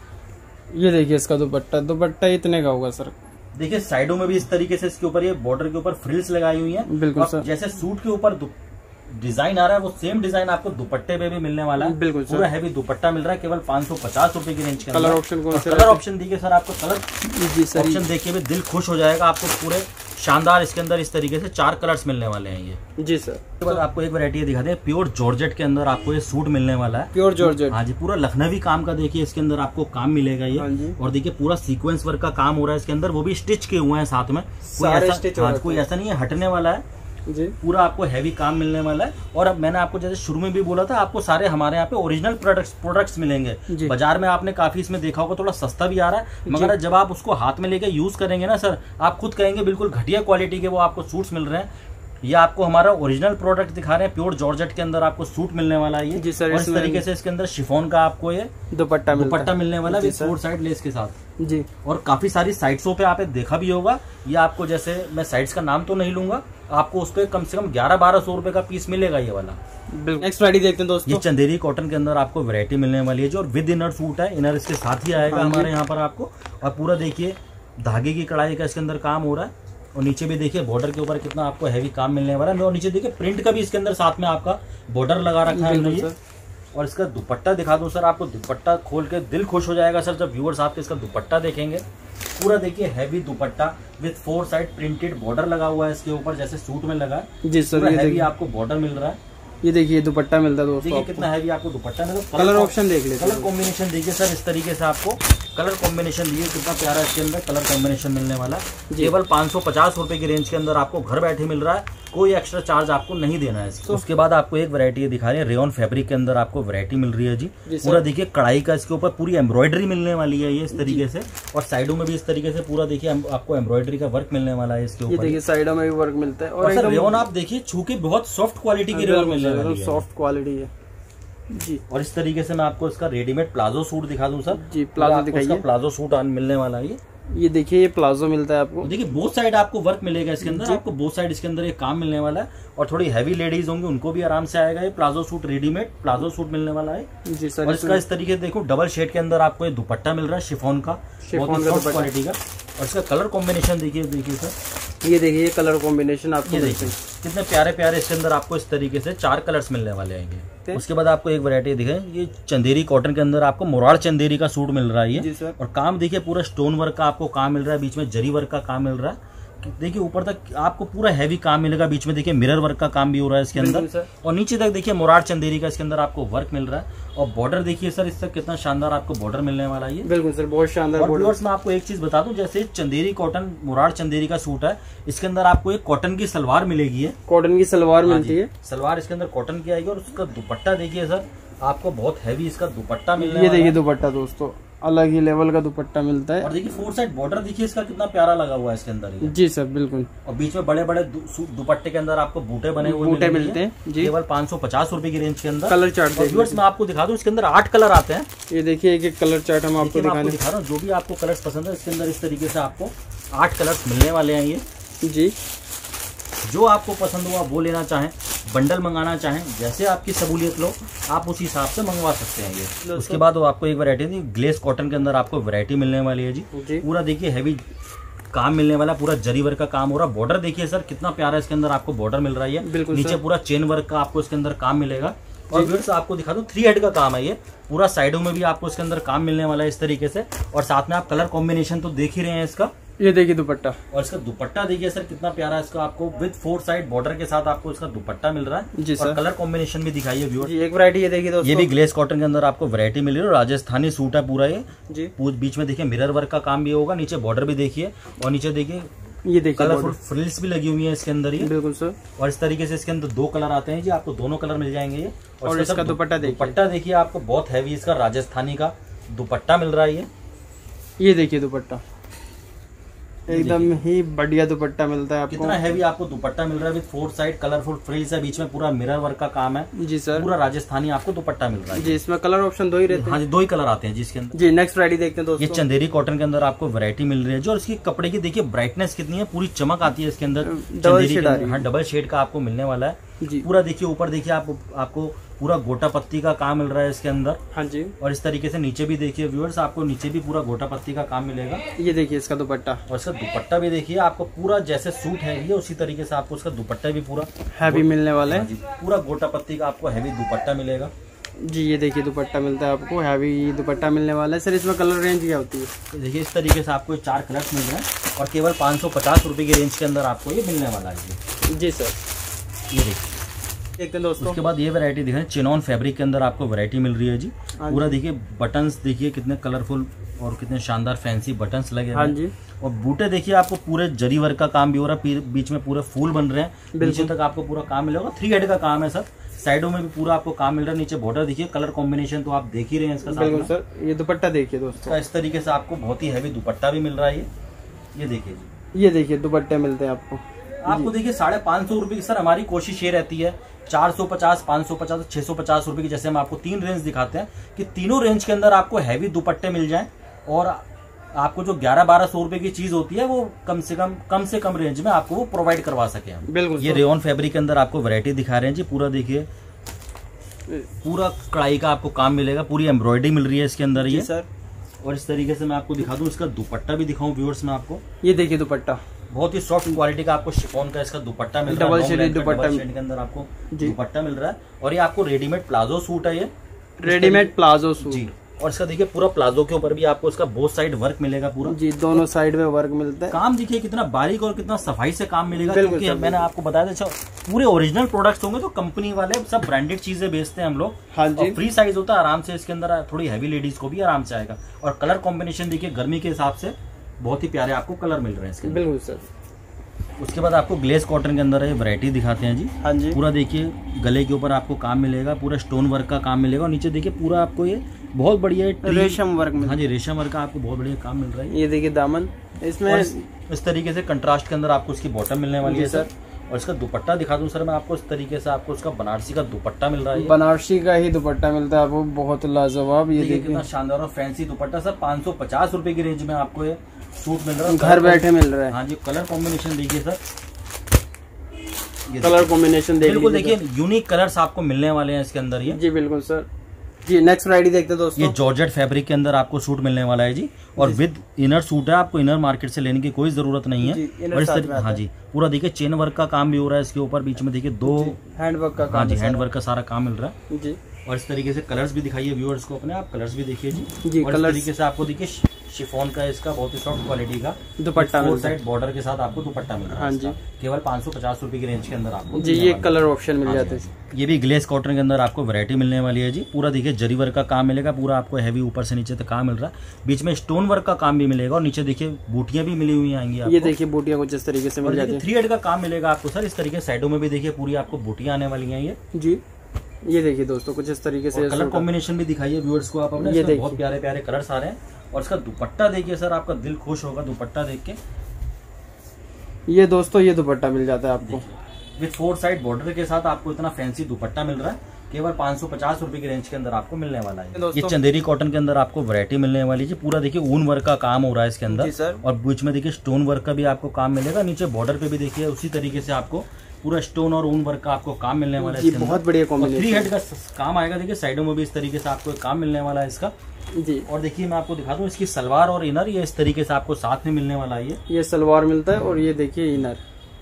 ये देखिए इसका दुपट्टा, दुपट्टा इतने का होगा सर। देखिए साइडों में भी इस तरीके से इसके ऊपर ये बॉर्डर के ऊपर फ्रिल्स लगाई हुई है। बिल्कुल सर। जैसे सूट के ऊपर डिजाइन आ रहा है वो सेम डिजाइन आपको दुपट्टे पे भी मिलने वाला है। बिल्कुल पूरा हैवी दुपट्टा मिल रहा है केवल पाँच सौ पचास रुपए की रेंज के कलर ऑप्शन कौन सा? कलर ऑप्शन देखिए सर, आपको कलर जी सर ऑप्शन देखिए भी दिल खुश हो जाएगा। आपको पूरे शानदार इसके अंदर इस तरीके से चार कलर्स मिलने वाले हैं ये जी सर। तो बाद आपको एक वैरायटी दिखाते हैं, प्योर जॉर्जेट के अंदर आपको ये सूट मिलने वाला है। Pure georgette. हाँ जी। पूरा लखनवी काम का देखिए इसके अंदर आपको काम मिलेगा ये। हाँ जी। और देखिए पूरा सीक्वेंस वर्क का काम हो रहा है इसके अंदर, वो भी स्टिच के हुए हैं साथ में। कोई ऐसा हाँ, कोई ऐसा नहीं है हटने वाला है जी। पूरा आपको हैवी काम मिलने वाला है। और अब मैंने आपको जैसे शुरू में भी बोला था, आपको सारे हमारे यहाँ पे ओरिजिनल प्रोडक्ट्स प्रोडक्ट्स मिलेंगे। बाजार में आपने काफी इसमें देखा होगा थोड़ा सस्ता भी आ रहा है, मगर जब आप उसको हाथ में लेके यूज करेंगे ना सर, आप खुद कहेंगे बिल्कुल घटिया क्वालिटी के वो आपको सूट्स मिल रहे हैं। ये आपको हमारा ओरिजिनल प्रोडक्ट दिखा रहे हैं, प्योर जॉर्जेट के अंदर आपको सूट मिलने वाला है ये जी सर। और इस तरीके से इसके अंदर शिफॉन का आपको ये दुपट्टा दुपट्टा मिलने वाला है फोर साइड लेस के साथ जी। और काफी सारी साइट्सों पे आपने देखा भी होगा, ये आपको जैसे मैं साइट्स का नाम तो नहीं लूंगा, आपको उस पर कम से कम ग्यारह बारह सौ रुपए का पीस मिलेगा ये वाला। नेक्स्ट वैरायटी देखते हैं दोस्तों। ये चंदेरी कॉटन के अंदर आपको वैरायटी मिलने वाली है जो, और विद इनर सूट है, इनर इसके साथ ही आएगा हमारे यहाँ पर आपको। और पूरा देखिए धागे की कढ़ाई का इसके अंदर काम हो रहा है, और नीचे भी देखिए बॉर्डर के ऊपर कितना आपको हैवी काम मिलने वाला है। और नीचे देखिए प्रिंट का भी इसके अंदर साथ में आपका बॉर्डर लगा रखा है। और इसका दुपट्टा दिखा दूं सर, आपको दुपट्टा खोल के दिल खुश हो जाएगा सर जब व्यूअर्स आपके इसका दुपट्टा देखेंगे। पूरा देखिए heavy dupatta with four side printed border लगा हुआ है इसके ऊपर, जैसे सूट में लगा जी सर। हैवी आपको बॉर्डर मिल रहा है। ये देखिए दुपट्टा मिलता है दोस्तों, देखिए कितना हैवी आपको दुपट्टा मिल रहा है। कलर ऑप्शन देख लीजिए, कलर कॉम्बिनेशन देखिए सर, इस तरीके से आपको कलर कॉम्बिनेशन दिए कितना प्यारा इसके अंदर कलर कॉम्बिनेशन मिलने वाला है। केवल पाँच सौ पचास रुपए की रेंज के अंदर आपको घर बैठे मिल रहा है, कोई एक्स्ट्रा चार्ज आपको नहीं देना है। तो उसके बाद आपको एक वैरायटी दिखा रहे हैं, रेयन फैब्रिक के अंदर आपको वैरायटी मिल रही है जी। पूरा देखिए कढ़ाई का इसके ऊपर पूरी एम्ब्रॉयडरी मिलने वाली है ये इस तरीके से, और साइडों में भी इस तरीके से पूरा देखिए आपको एम्ब्रॉयडरी का वर्क मिलने वाला है इसके ऊपर। देखिए साइडों में भी वर्क मिलता है। और रेयन आप देखिए छू के बहुत सॉफ्ट क्वालिटी की रेयन मिलने वाली है, सॉफ्ट क्वालिटी है जी। और इस तरीके से मैं आपको इसका रेडीमेड प्लाजो सूट दिखा दूं सर जी। प्लाजो दिखाइए, प्लाजो सूट मिलने वाला है ये। ये देखिए ये प्लाजो मिलता है आपको। देखिए बोथ साइड आपको वर्क मिलेगा इसके अंदर, आपको बोथ साइड इसके अंदर ये काम मिलने वाला है। और थोड़ी हैवी लेडीज होंगी उनको भी आराम से आएगा ये palazzo suit, readymade palazzo suit मिलने वाला है जी सर। और इसका इस तरीके से देखो डबल शेड के अंदर आपको ये दुपट्टा मिल रहा है शिफॉन का, शिफॉन का क्वालिटी का। और इसका कलर कॉम्बिनेशन देखिए देखिए सर, ये देखिए कलर कॉम्बिनेशन आपको देखिए कितने प्यारे प्यारे इसके अंदर आपको इस तरीके से चार कलर्स मिलने वाले हैं। उसके बाद आपको एक वैरायटी दिखे, ये चंदेरी कॉटन के अंदर आपको मोराड़ चंदेरी का सूट मिल रहा है ये। और काम देखिए पूरा स्टोन वर्क का आपको काम मिल रहा है, बीच में जरी वर्क का काम मिल रहा है। देखिए ऊपर तक आपको पूरा हैवी काम मिलेगा, बीच में देखिए मिरर वर्क का काम भी हो रहा है इसके अंदर, और नीचे तक देखिए मोराड़ चंदेरी का इसके अंदर आपको वर्क मिल रहा है। और बॉर्डर देखिए सर, इससे कितना शानदार आपको बॉर्डर मिलने वाला है। बिल्कुल सर, बहुत शानदार। और व्यूअर्स मैं आपको एक चीज बता दूं, जैसे चंदेरी कॉटन मोराड़ चंदेरी का सूट है, इसके अंदर आपको एक कॉटन की सलवार मिलेगी है, कॉटन की सलवार मिलती है। सलवार इसके अंदर कॉटन की आएगी। और उसका दुपट्टा देखिए सर, आपको बहुत हैवी इसका दुपट्टा मिलने, ये देखिए दुपट्टा दोस्तों, अलग ही लेवल का दुपट्टा मिलता है। और देखिए फोर साइड बॉर्डर देखिए इसका कितना प्यारा लगा हुआ है इसके अंदर। जी सर बिल्कुल। और बीच में बड़े बड़े दुपट्टे के अंदर आपको बूटे बने हुए बूटे मिलते हैं जी, केवल पाँच सौ पचास रूपये की रेंज के अंदर। कलर चार्ट व्यूअर्स मैं आपको दिखा दूं, इसके अंदर आठ कलर आते हैं। ये देखिए एक एक कलर चार्ट हम आपको दिखाने दिखा रहा हूँ। जो भी आपको कलर्स पसंद है इसके अंदर इस तरीके से आपको आठ कलर्स मिलने वाले हैं ये जी। जो आपको पसंद हुआ वो लेना चाहें, बंडल मंगाना चाहें, जैसे आपकी सहूलियत लो आप उसी हिसाब से मंगवा सकते हैं ये। उसके बाद वो आपको एक वैरायटी थी ग्लेस कॉटन के अंदर आपको वैरायटी मिलने वाली है जी, जी। पूरा देखिए हैवी काम मिलने वाला, पूरा जरी वर्क का काम हो रहा है। बॉर्डर देखिए सर कितना प्यारा इसके अंदर आपको बॉर्डर मिल रहा है, नीचे पूरा चेन वर्क का आपको इसके अंदर काम मिलेगा। और व्यूअर्स आपको दिखा दूं, थ्री हेड का काम है ये, पूरा साइडों में भी आपको इसके अंदर काम मिलने वाला है इस तरीके से। और साथ में आप कलर कॉम्बिनेशन तो देख ही रहे हैं इसका, ये देखिए दुपट्टा। और इसका दुपट्टा देखिए सर कितना प्यारा है, इसका आपको विद फोर साइड बॉर्डर के साथ आपको इसका दुपट्टा मिल रहा है जी। और कलर कॉम्बिनेशन भी दिखाइए व्यूअर्स। एक वैरायटी ये देखिए दोस्तों, ये भी ग्लेस कॉटन के अंदर आपको वैरायटी मिल रही है। राजस्थानी सूट है पूरा ये जी, बीच में देखिए मिरर वर्क का काम भी होगा, नीचे बॉर्डर भी देखिए, और नीचे देखिए ये देखिए कलरफुल फ्रिल्स भी लगी हुई है इसके अंदर ये। बिल्कुल सर। और इस तरीके से इसके अंदर दो कलर आते हैं जी, आपको दोनों कलर मिल जाएंगे ये। और, और इसका दुपट्टा देखिए, दुपट्टा देखिए आपको बहुत हैवी इसका राजस्थानी का दुपट्टा मिल रहा है ये। ये देखिए दुपट्टा एकदम ही बढ़िया दुपट्टा मिलता है आपको। कितना हैवी आपको दुपट्टा मिल रहा है, with four side colourful frills है, बीच में पूरा मिरर वर्क का काम है जी सर, पूरा राजस्थानी आपको दुपट्टा मिल रहा है जी। इसमें कलर ऑप्शन दो ही रहते हैं। हाँ जी, दो ही कलर आते हैं जिसके अंदर जी। नेक्स्ट वैरायटी देखते हैं दोस्तों, ये चंदेरी कॉटन के अंदर आपको वैरायटी मिल रही है जो, और इसकी कपड़े की देखिए ब्राइटनेस कितनी है, पूरी चमक आती है इसके अंदर। डबल शेड आ रही है। हाँ डबल शेड का आपको मिलने वाला है जी। पूरा देखिए ऊपर देखिए आप, आपको पूरा गोटा पत्ती का काम मिल रहा है इसके अंदर। हाँ जी। और इस तरीके से नीचे भी देखिए व्यूअर्स, आपको नीचे भी पूरा गोटा पत्ती का काम मिलेगा। ये देखिए इसका दुपट्टा, और इसका दुपट्टा भी देखिए आपको पूरा जैसे सूट है ये, उसी तरीके से आपको इसका दुपट्टा भी पूरा हैवी मिलने वाला है। पूरा गोटा पत्ती का आपको हैवी दुपट्टा मिलेगा जी। ये देखिए दुपट्टा मिलता है आपको, हैवी दुपट्टा मिलने वाला है सर। इसमें कलर रेंज क्या होती है? देखिए इस तरीके से आपको चार कलर्स मिल रहे हैं, और केवल पाँच सौ पचास रुपए की रेंज के अंदर आपको ये मिलने वाला है जी सर। ये देखिए देखते हैं दोस्तों। उसके बाद ये वैरायटी दिखाएं, चिनॉन फैब्रिक के अंदर आपको वैरायटी मिल रही है जी। पूरा देखिए बटन्स देखिए कितने कलरफुल और कितने शानदार फैंसी बटन्स लगे हाँ जी। और बूटे देखिए आपको पूरे जरी वर्क का काम भी हो रहा है, बीच में पूरे फूल बन रहे हैं, नीचे तक आपको पूरा काम मिलेगा। थ्री हेड का काम है सर, साइडों में भी पूरा आपको काम मिल रहा है। नीचे बॉर्डर देखिए, कलर कॉम्बिनेशन तो आप देख ही रहे हैं इसका। बिल्कुल सर। ये दुपट्टा देखिए दोस्तों, इस तरीके से आपको बहुत ही हैवी दुपट्टा भी मिल रहा है ये। ये देखिए जी, ये देखिए दुपट्टे मिलते हैं आपको। आपको देखिए साढ़े पाँच सौ रुपए की सर हमारी कोशिश ये रहती है, चार सौ पचास, पाँच सौ पचास, छह सौ पचास रुपए की, जैसे हम आपको तीन रेंज दिखाते हैं कि तीनों रेंज के अंदर आपको हैवी दुपट्टे मिल जाएं, और आपको जो ग्यारह बारह सौ रुपए की चीज होती है वो कम से कम कम से कम रेंज में आपको वो प्रोवाइड करवा सके हम। बिल्कुल। ये रेयन फैब्रिक के अंदर आपको वैरायटी दिखा रहे हैं जी। पूरा देखिए पूरा कढ़ाई का आपको काम मिलेगा, पूरी एम्ब्रॉयडरी मिल रही है इसके अंदर ये सर। और इस तरीके से मैं आपको दिखा दूं, इसका दुपट्टा भी दिखाऊं व्यूअर्स में आपको। ये देखिए दुपट्टा बहुत ही सॉफ्ट क्वालिटी का आपको शिफॉन का इसका दुपट्टा मिल रहा है, डबल शेड दुपट्टा के अंदर आपको दुपट्टा मिल रहा है। और ये आपको रेडीमेड प्लाजो सूट है, ये रेडीमेड प्लाजो सूट जी। और इसका देखिए पूरा प्लाजो के ऊपर भी आपको इसका बोथ साइड वर्क मिलेगा पूरा जी, दोनों साइड में वर्क मिलता है। काम देखिए कितना बारीक और कितना सफाई से काम मिलेगा, क्योंकि मैंने आपको बताया था पूरे ओरिजिनल प्रोडक्ट्स होंगे, तो कंपनी वाले सब ब्रांडेड चीजें बेचते हैं हम लोग। हाँ जी। और फ्री साइज होता है, आराम से इसके अंदर थोड़ी हैवी लेडीज को भी आराम से आएगा। और कलर कॉम्बिनेशन देखिए गर्मी के हिसाब से बहुत ही प्यारे आपको कलर मिल रहे हैं इसके। बिल्कुल सर। उसके बाद आपको ग्लेस कॉटन के अंदर ये वैरायटी दिखाते हैं जी। हाँ जी। पूरा देखिए गले के ऊपर आपको काम मिलेगा, पूरा स्टोन वर्क का काम मिलेगा, और नीचे देखिए पूरा आपको ये बहुत बढ़िया रेशम वर्क में। हाँ जी, रेशम वर्क का आपको बहुत बढ़िया काम मिल रहा है। ये देखिए दामन इसमें इस, इस तरीके से कंट्रास्ट के अंदर आपको इसकी बॉटम मिलने वाली है सर। और इसका दुपट्टा दिखा दूं सर मैं आपको, इस तरीके से आपको इसका बनारसी का दुपट्टा मिल रहा है। बनारसी का ही दुपट्टा मिलता है आपको, बहुत लाजवाब। ये देखिए कितना शानदार और फैंसी दुपट्टा सर, पाँच सौ पचास रुपए की रेंज में आपको ये सूट मिल रहा है, घर बैठे मिल रहा है। हाँ जी। कलर कॉम्बिनेशन देखिए सर, कलर कॉम्बिनेशन बिल्कुल देखिए यूनिक कलर्स आपको मिलने वाले हैं इसके अंदर ये जी। बिल्कुल सर। जी नेक्स्ट वैरायटी देखते हैं दोस्तों। ये जॉर्जेट फैब्रिक के अंदर आपको सूट मिलने वाला है जी, और विद इनर सूट है, आपको इनर मार्केट से लेने की कोई जरूरत नहीं है। और इस तरीके हाँ जी पूरा देखिए चेन वर्क का काम भी हो रहा है इसके ऊपर, बीच में देखिए दो हैंड वर्क का काम, हाँ जी हैंड वर्क का सारा काम मिल रहा है जी। और इस तरीके से कलर्स भी दिखाइए व्यूअर्स को अपने, आप कलर्स भी देखिए जी, जी और इस तरीके से आपको देखिए शिफॉन का इसका बहुत ही सॉफ्ट क्वालिटी का दुपट्टा, फोर साइड बॉर्डर के साथ आपको दुपट्टा मिल रहा है। हाँ जी केवल पाँच सौ पचास रुपए की रेंज के अंदर आपको जी ये कलर ऑप्शन मिल जाते हैं। ये भी ग्लेस कॉटन के अंदर आपको वैरायटी मिलने वाली है जी। पूरा देखिए जरी वर्क का काम मिलेगा, पूरा आपको हैवी ऊपर से नीचे तक काम मिल रहा है, बीच में स्टोन वर्क का काम भी मिलेगा और नीचे देखिए बूटियां भी मिली हुई आएंगी आपको। ये देखिए बूटियां कुछ इस तरीके से मिल जाती है। थ्री हेड का काम मिलेगा आपको सर, इस तरीके साइडों में भी देखिए पूरी आपको बूटियां आने वाली है ये जी। ये देखिए दोस्तों कुछ इस तरीके से कलर कॉम्बिनेशन भी दिखाइए व्यूअर्स को आप अपने, ये बहुत प्यारे प्यारे कलर्स आ रहे हैं। और इसका दुपट्टा देखिए सर, आपका दिल खुश होगा दुपट्टा देख के। ये दोस्तों ये दुपट्टा मिल जाता है आपको विद फोर साइड बॉर्डर के साथ, आपको इतना फैंसी दुपट्टा मिल रहा है केवल पाँच सौ पचास रुपए की रेंज के अंदर आपको मिलने वाला है। ये चंदेरी कॉटन के अंदर आपको वैरायटी मिलने वाली है। पूरा देखिए ऊन वर्क का काम हो रहा है इसके अंदर, और बीच में देखिए स्टोन वर्क का भी आपको काम मिलेगा, नीचे बॉर्डर पे भी देखिए उसी तरीके से आपको पूरा स्टोन और ऊन वर्क का आपको काम मिलने वाला है। बहुत बढ़िया कॉम्बिनेशन, थ्री हेड का काम आएगा, देखिए साइडों में भी इस तरीके से आपको काम मिलने वाला है इसका जी। और देखिए मैं आपको दिखा दूं इसकी सलवार और इनर ये इस तरीके से आपको साथ में मिलने वाला है। ये सलवार मिलता है और ये देखिए इनर,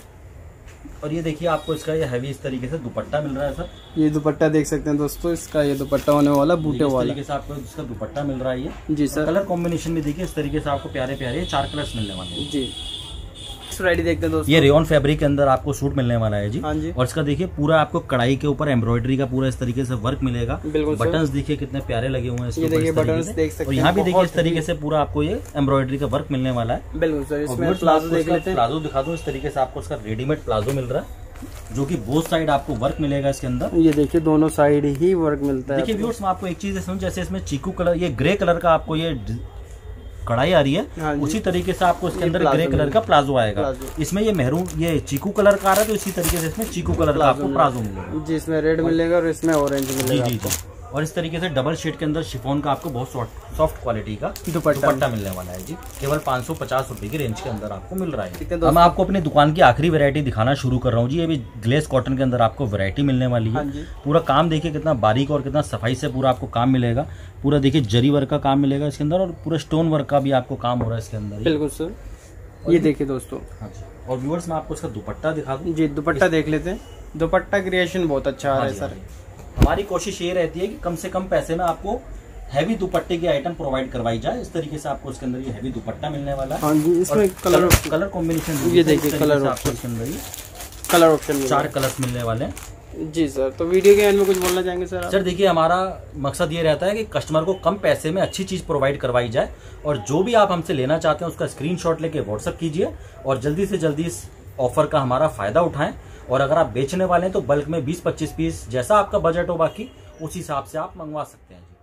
और ये देखिए आपको इसका ये हैवी इस तरीके से दुपट्टा मिल रहा है सर। ये दुपट्टा देख सकते हैं दोस्तों, इसका ये दुपट्टा होने वाला बूटे वाला, इस तरीके से आपको इसका दुपट्टा मिल रहा है ये जी सर। कलर कॉम्बिनेशन भी देखिए इस तरीके से आपको प्यारे प्यारे चार कलर्स मिलने वाले हैं जी। वैरायटी देखते हैं दोस्तों। ये रेयन फैब्रिक के अंदर आपको सूट मिलने वाला है जी, हाँ जी। और इसका देखिए पूरा आपको कढ़ाई के ऊपर एम्ब्रॉयडरी का पूरा इस तरीके से वर्क मिलेगा। बटन्स देखिए कितने प्यारे लगे हुए हैं इसके ऊपर, ये बटन्स देख सकते हैं। और यहाँ भी देखिए इस तरीके से पूरा आपको ये एम्ब्रॉयडरी का वर्क मिलने वाला है। बिल्कुल सर। इसमें प्लाजो देख लेते हैं, प्लाजो दिखा दो। इस तरीके से आपको इसका रेडीमेड प्लाजो मिल रहा है, जो कि बोथ साइड आपको वर्क मिलेगा इसके अंदर। ये देखिए दोनों साइड ही वर्क मिलता है। देखिए व्यूअर्स मैं आपको एक चीज समझ, जैसे इसमें चीकू कलर, ये ग्रे कलर का आपको ये कढ़ाई आ रही है, हाँ उसी तरीके से आपको इसके अंदर ग्रे कलर का प्लाजो आएगा। इसमें ये मेहरून ये चीकू कलर का आ रहा है, तो इसी तरीके से इसमें चीकू कलर का आपको प्लाजो मिलेगा जी। इसमें रेड मिलेगा और इसमें ऑरेंज मिलेगा जी जी। और इस तरीके से डबल शेड के अंदर शिफॉन का आपको बहुत सॉफ्ट क्वालिटी का दुपट्टा मिलने वाला है जी, केवल पाँच सौ पचास रुपए की रेंज के अंदर आपको मिल रहा है। अब मैं आपको अपनी दुकान की आखिरी वैरायटी दिखाना शुरू कर रहा हूँ जी। ये भी ग्लेस कॉटन के अंदर आपको वैरायटी मिलने वाली है। पूरा काम देखिए कितना बारीक और कितना सफाई से पूरा आपको काम मिलेगा। पूरा देखिए जरी वर्क का काम मिलेगा इसके अंदर, और पूरा स्टोन वर्क का भी आपको काम हो रहा है इसके अंदर। बिल्कुल सर। ये देखिए दोस्तों, हाँ जी। और व्यूअर्स मैं आपको इसका दुपट्टा दिखा दूं जी। दुपट्टा देख लेते हैं, दुपट्टा क्रिएशन बहुत अच्छा आ रहा है सर। हमारी कोशिश ये रहती है कि कम से कम पैसे में आपको हैवी दुपट्टे की आइटम प्रोवाइड करवाई जाए। इस तरीके से आपको इसके अंदर ये हैवी दुपट्टा मिलने वाला है। हाँ जी। इसमें कलर कलर कॉम्बिनेशन ये देखिए, कलर आपको इसके अंदर कलर ऑप्शन चार कलर्स मिलने वाले हैं जी सर। तो वीडियो के एंड में कुछ बोलना चाहेंगे सर? सर देखिए हमारा मकसद ये रहता है कि कस्टमर को कम पैसे में अच्छी चीज प्रोवाइड करवाई जाए, और जो भी आप हमसे लेना चाहते हैं उसका स्क्रीनशॉट लेके व्हाट्सएप कीजिए, और जल्दी से जल्दी इस ऑफर का हमारा फायदा उठाएं। और अगर आप बेचने वाले हैं तो बल्क में बीस पच्चीस पीस, जैसा आपका बजट हो बाकी उस हिसाब से आप मंगवा सकते हैं।